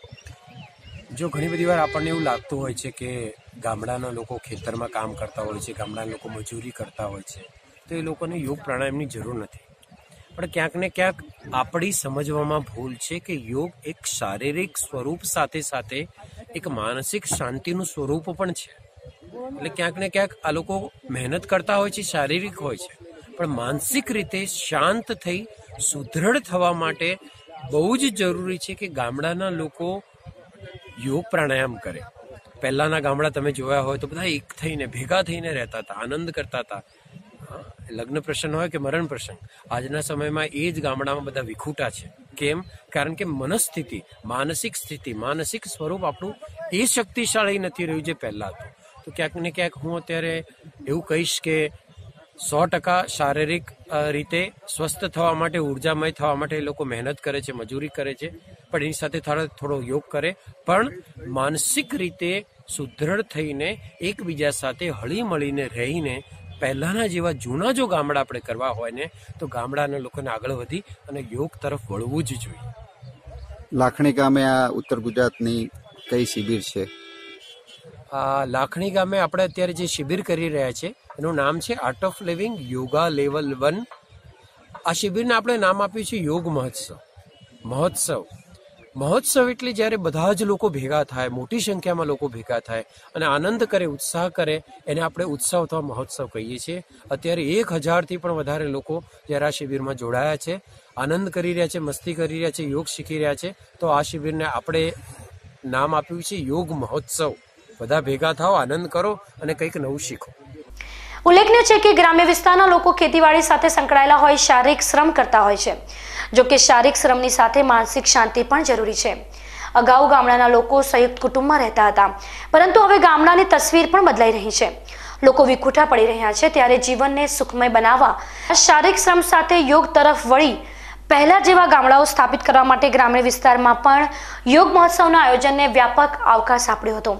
જો ઘણી બધી વાર આપણને એવું લાગતું હોય છે કે ગામડાના લોકો ખેતરમાં કામ કરતા હોય છે, ગામડાના લોકો મજૂરી કરતા હોય છે, તો એ લોકોને યોગ પ્રાણાયામની જરૂર નથી. પણ ક્યાંક ને ક્યાંક આપણી સમજવામાં ભૂલ છે કે યોગ એક શારીરિક સ્વરૂપ સાથે સાથે એક માનસિક શાંતિનું સ્વરૂપ પણ છે. એટલે ક્યાંક ને ક્યાંક આ લોકો મહેનત કરતા હોય છે, શારીરિક હોય છે, પણ માનસિક રીતે શાંત થઈ સુદૃઢ થવા માટે બહુ જ જરૂરી છે કે ગામડાના લોકો યોગ પ્રાણાયામ કરે. પહેલાના ગામડા તમે જોયા હોય તો બધા એક થઈને ભેગા થઈને રહેતા હતા, આનંદ કરતા હતા. લગ્ન પ્રસંગ હોય કે મરણ પ્રસંગ, આજના સમયમાં એ જ ગામડામાં બધા વિખૂટા છે. કેમ? કારણ કે મનસ્થિતિ, માનસિક સ્થિતિ, માનસિક સ્વરૂપ આપણું એ શક્તિશાળી નથી રહ્યું જે પહેલા હતું. તો ક્યાંક ને ક્યાંક હું અત્યારે એવું કહીશ કે 100% શારીરિક રીતે સ્વસ્થ થવા માટે, ઉર્જામય થવા માટે એ લોકો મહેનત કરે છે, મજૂરી કરે છે, પણ એની સાથે થોડો યોગ કરે, પણ માનસિક રીતે સુદૃઢ થઈને એકબીજા સાથે હળી મળીને રહીને પહેલાના જેવા જૂના જો ગામડા આપણે કરવા હોય ને તો ગામડાના લોકોને આગળ વધી અને યોગ તરફ વળવું જ જોઈએ. લાખણી ગામે આ ઉત્તર ગુજરાતની કઈ શિબિર છે? લાખણી ગામે આપણે અત્યારે જે શિબિર કરી રહ્યા છે એનું નામ છે art of living yoga level 1. આ શિબિરને આપણે નામ આપ્યું છે યોગ મહોત્સવ એટલે જ્યારે બધા જ લોકો ભેગા થાય, મોટી સંખ્યામાં લોકો ભેગા થાય અને આનંદ કરે, ઉત્સાહ કરે, એને આપણે ઉત્સવ અથવા મહોત્સવ કહીએ છીએ. અત્યારે 1000થી પણ વધારે લોકો જ્યારે આ શિબિરમાં જોડાયા છે, આનંદ કરી રહ્યા છે, મસ્તી કરી રહ્યા છે, યોગ શીખી રહ્યા છે. તો આ શિબિરને આપણે નામ આપ્યું છે યોગ મહોત્સવ. બધા ભેગા થાઓ, આનંદ કરો અને કંઈક નવું શીખો. ઉલ્લેખનીય છે કે ગ્રામ્ય વિસ્તારના લોકો ખેતીવાડી સાથે સંકળાયેલા હોય, શારીરિક શ્રમ કરતા હોય છે. જો કે શારીરિક શ્રમની સાથે માનસિક શાંતિ પણ જરૂરી છે. અગાઉ ગામડાના લોકો સંયુક્ત કુટુંબમાં રહેતા હતા, પરંતુ હવે ગામડાની તસવીર પણ બદલાઈ રહી છે. લોકો વિખૂટા પડી રહ્યા છે, ત્યારે જીવનને સુખમય બનાવવા શારીરિક શ્રમ સાથે યોગ તરફ વળી પહેલા જેવા ગામડાઓ સ્થાપિત કરવા માટે ગ્રામ્ય વિસ્તારમાં પણ યોગ મહોત્સવના આયોજનને વ્યાપક આવકાશ આપ્યો હતો.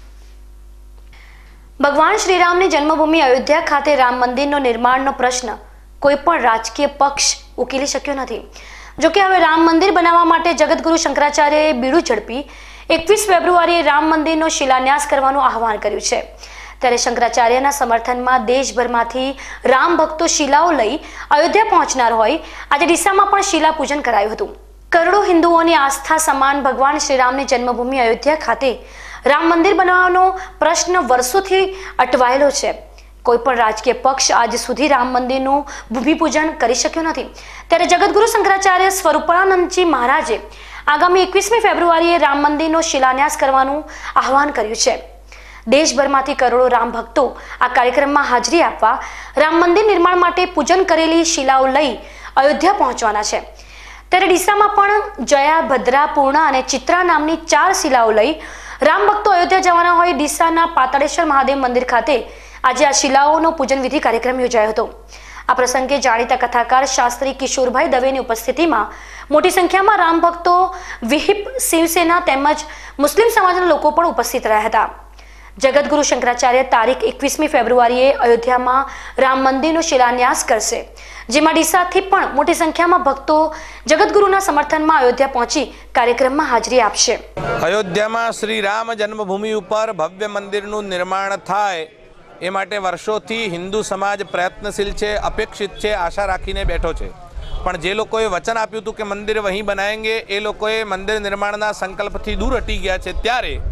ભગવાન શ્રીરામની જન્મભૂમિ અયોધ્યા ખાતે રામ મંદિરનો નિર્માણનો પ્રશ્ન કોઈ પણ રાજકીય પક્ષ ઉકેલી શક્યો નથી. જોકે હવે રામ મંદિર બનાવવા માટે જગતગુરુ શંકરાચાર્યએ બીડું ઝડપી 21 ફેબ્રુઆરીએ રામ મંદિરનો શિલાન્યાસ કરવાનું આહવાન કર્યું છે. ત્યારે શંકરાચાર્યના સમર્થનમાં દેશભરમાંથી રામ ભક્તો શિલાઓ લઈ અયોધ્યા પહોંચનાર હોય આજે ડીસામાં પણ શિલા પૂજન કરાયું હતું. કરોડો હિન્દુઓની આસ્થા સમાન ભગવાન શ્રીરામની જન્મભૂમિ અયોધ્યા ખાતે રામ મંદિર બનાવવાનો પ્રશ્ન વર્ષોથી અટવાયેલો છે. કોઈ પણ રાજકીય પક્ષ આજ સુધી રામ મંદિરનું ભૂમિપૂજન કરી શક્યો નથી. ત્યારે જગતગુરુ શંકરાચાર્ય સ્વરૂપાનંદજી મહારાજે આગામી 21મી ફેબ્રુઆરીએ રામ મંદિરનો શિલાન્યાસ કરવાનું આહવાન કર્યું છે. દેશભરમાંથી કરોડો રામ ભક્તો આ કાર્યક્રમમાં હાજરી આપવા રામ મંદિર નિર્માણ માટે પૂજન કરેલી શિલાઓ લઈ અયોધ્યા પહોંચવાના છે. ત્યારે ડીસામાં પણ જયા, ભદ્રા, પૂર્ણા અને ચિત્રા નામની 4 શિલાઓ લઈ રામ ભક્તો અયોધ્યા જવાના હોય ડીસાના પાતાળેશ્વર મહાદેવ મંદિર ખાતે આજે આ શિલાઓનો પૂજન વિધિ કાર્યક્રમ યોજાયો હતો. આ પ્રસંગે જાણીતા કથાકાર શાસ્ત્રી કિશોરભાઈ દવેની ઉપસ્થિતિમાં મોટી સંખ્યામાં રામ ભક્તો, વિહિપ, શિવસેના તેમજ મુસ્લિમ સમાજના લોકો પણ ઉપસ્થિત રહ્યા હતા. જગતગુરુ શંકરાચાર્ય તારીખ 21મી ફેબ્રુઆરીએ અયોધ્યામાં રામ મંદિરનો શિલાન્યાસ કરશે, જેમાં ડીસાથી પણ મોટી સંખ્યામાં ભક્તો જગતગુરુના સમર્થનમાં અયોધ્યા પહોંચી કાર્યક્રમમાં હાજરી આપશે. અયોધ્યામાં શ્રી રામ જન્મભૂમિ ઉપર ભવ્ય મંદિરનું નિર્માણ થાય એ માટે વર્ષોથી હિન્દુ સમાજ પ્રયત્નશીલ છે, અપેક્ષિત છે, આશા રાખીને બેઠો છે. પણ જે લોકોએ વચન આપ્યું હતું કે મંદિર વહીં બનાવેંગે એ લોકોએ મંદિર નિર્માણના સંકલ્પથી દૂર હટી ગયા છે. ત્યારે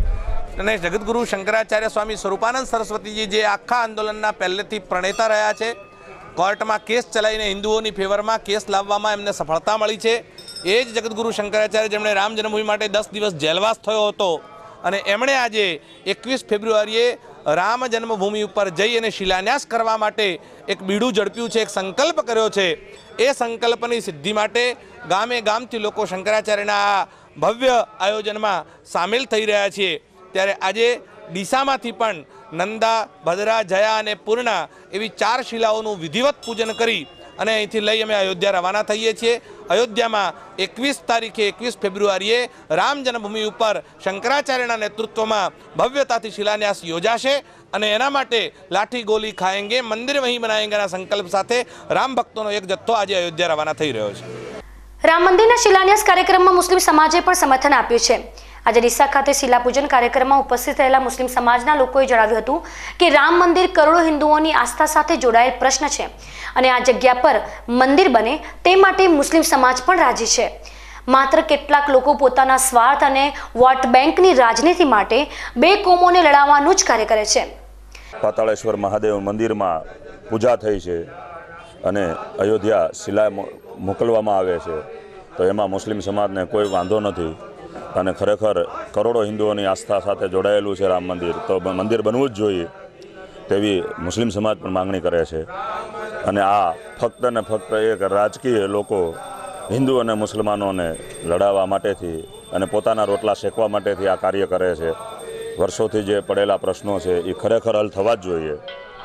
અને જગતગુરુ શંકરાચાર્ય સ્વામી સ્વરૂપાનંદ સરસ્વતીજી જે આખા આંદોલનના પહેલેથી પ્રણેતા રહ્યા છે, કોર્ટમાં કેસ ચલાવીને હિન્દુઓની ફેવરમાં કેસ લાવવામાં એમને સફળતા મળી છે. એ જ જગતગુરુ શંકરાચાર્ય જેમણે રામ જન્મભૂમિ માટે 10 દિવસ જેલવાસ થયો હતો અને એમણે આજે 21 ફેબ્રુઆરીએ રામ જન્મભૂમિ ઉપર જઈ અને શિલાન્યાસ કરવા માટે એક બીડું ઝડપ્યું છે, એક સંકલ્પ કર્યો છે. એ સંકલ્પની સિદ્ધિ માટે ગામે ગામથી લોકો શંકરાચાર્યના આ ભવ્ય આયોજનમાં સામેલ થઈ રહ્યા છીએ. ત્યારે આજે ડીસામાંથી પણ નંદા, ભદ્રા, જયા અને પૂર્ણા એવી 4 શિલાઓનું વિધિવત પૂજન કરી અને અહીંથી લઈ અમે અયોધ્યા રવાના થઈએ છીએ. અયોધ્યામાં 21 તારીખે 21 ફેબ્રુઆરીએ રામ જન્મભૂમિ ઉપર શંકરાચાર્યના નેતૃત્વમાં ભવ્યતાથી શિલાન્યાસ યોજાશે અને એના માટે લાઠી ગોલી ખાએંગે મંદિર વહીં બનાએંગેના સંકલ્પ સાથે રામ ભક્તોનો એક જથ્થો આજે અયોધ્યા રવાના થઈ રહ્યો છે. રામ મંદિરના શિલાન્યાસ કાર્યક્રમમાં મુસ્લિમ સમાજે પણ સમર્થન આપ્યું છે. આજે ડીસા ખાતે શિલાપૂજન કાર્યક્રમમાં ઉપસ્થિત રહેલા મુસ્લિમ સમાજના લોકોએ જણાવ્યું હતું કે રામ મંદિર કરોડો હિન્દુઓની આસ્થા સાથે જોડાયેલ પ્રશ્ન છે અને આ જગ્યા પર મંદિર બને તે માટે મુસ્લિમ સમાજ પણ રાજી છે. માત્ર કેટલાક લોકો પોતાના સ્વાર્થ અને વોટ બેંકની રાજનીતિ માટે બે કોમોને લડાવવાનું જ કાર્ય કરે છે. પાતાળેશ્વર મહાદેવ મંદિરમાં પૂજા થઈ છે અને અયોધ્યા શિલા મોકલવામાં આવે છે તો એમાં મુસ્લિમ સમાજને કોઈ વાંધો નથી અને ખરેખર કરોડો હિન્દુઓની આસ્થા સાથે જોડાયેલું છે રામ મંદિર, તો મંદિર બનવું જ જોઈએ તેવી મુસ્લિમ સમાજ પણ માંગણી કરે છે. અને આ ફક્ત ને ફક્ત એક રાજકીય લોકો હિન્દુ અને મુસલમાનોને લડાવવા માટેથી અને પોતાના રોટલા શેકવા માટેથી આ કાર્ય કરે છે. વર્ષોથી જે પડેલા પ્રશ્નો છે એ ખરેખર હલ થવા જ જોઈએ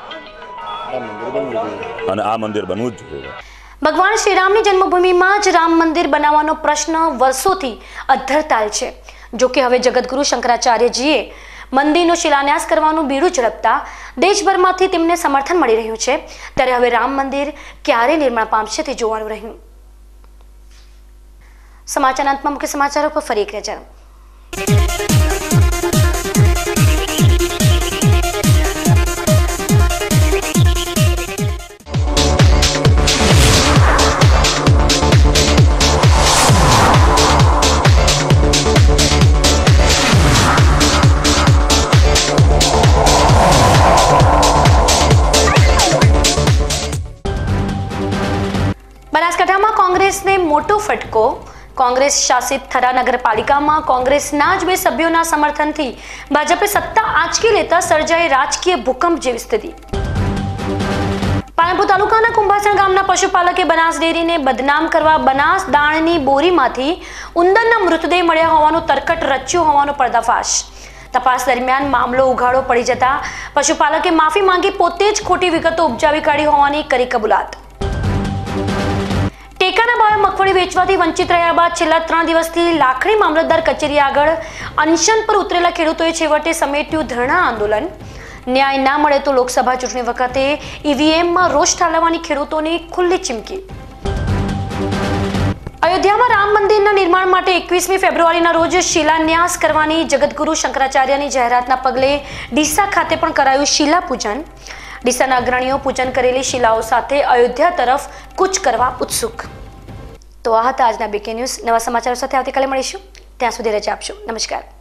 અને આ મંદિર બનવું જ જોઈએ. ભગવાન શ્રીરામની જન્મભૂમિમાં જ રામ મંદિર બનાવવાનો પ્રશ્ન વર્ષોથી અધ્ધરતાલ છે. જો કે હવે જગતગુરુ શંકરાચાર્યજીએ મંદિરનો શિલાન્યાસ કરવાનું બીડું ઝડપતા દેશભરમાંથી તેમને સમર્થન મળી રહ્યું છે. ત્યારે હવે રામ મંદિર ક્યારે નિર્માણ પામશે તે જોવાનું રહ્યું. સમાચારના અંતમાં મુખ્ય સમાચારો પર ફરી એક નજર. બનાસકાંઠામાં કોંગ્રેસને મોટો ફટકો. કોંગ્રેસ શાસિત થરા નગરપાલિકામાં કોંગ્રેસના જ 2 સભ્યોના સમર્થનથી ભાજપે સત્તા આંચકી લેતા સર્જાઈ રાજકીય ભૂકંપ જેવી સ્થિતિ. પાલનપુર તાલુકાના કુંભાસણ ગામના પશુપાલકે બનાસ ડેરીને બદનામ કરવા બનાસ દાણની બોરીમાંથી ઉંદરના મૃતદેહ મળ્યા હોવાનું તરકટ રચ્યું હોવાનો પર્દાફાશ. તપાસ દરમિયાન મામલો ઉઘાડો પડી જતા પશુપાલકે માફી માંગી પોતે જ ખોટી વિગતો ઉપજાવી કાઢી હોવાની કરી કબૂલાત. ટેકાના ભાવે મગફળી વેચવાથી વંચિત રહ્યા બાદ છેલ્લા 3 દિવસથી લાખણી મામલતદાર કચેરી આગળ અનશન પર ઉતરેલા ખેડૂતોએ છેવટે સમેટ્યું ધરણા આંદોલન. ન્યાય ના મળે તો લોકસભા ચૂંટણી વખતે ઈવીએમમાં રોષ ઠાલવવાની ખેડૂતોની ખુલ્લી ચીમકી. અયોધ્યામાં રામ મંદિરના નિર્માણ માટે 21મી ફેબ્રુઆરીના રોજ શિલાન્યાસ કરવાની જગતગુરુ શંકરાચાર્યની જાહેરાતના પગલે ડીસા ખાતે પણ કરાયું શિલાપૂજન. ડીસાના અગ્રણીઓ પૂજન કરેલી શિલાઓ સાથે અયોધ્યા તરફ કૂચ કરવા ઉત્સુક. તો આ હતા આજના બીકે ન્યૂઝ. નવા સમાચારો સાથે આવતીકાલે મળીશું. ત્યાં સુધી રજા આપશો. નમસ્કાર.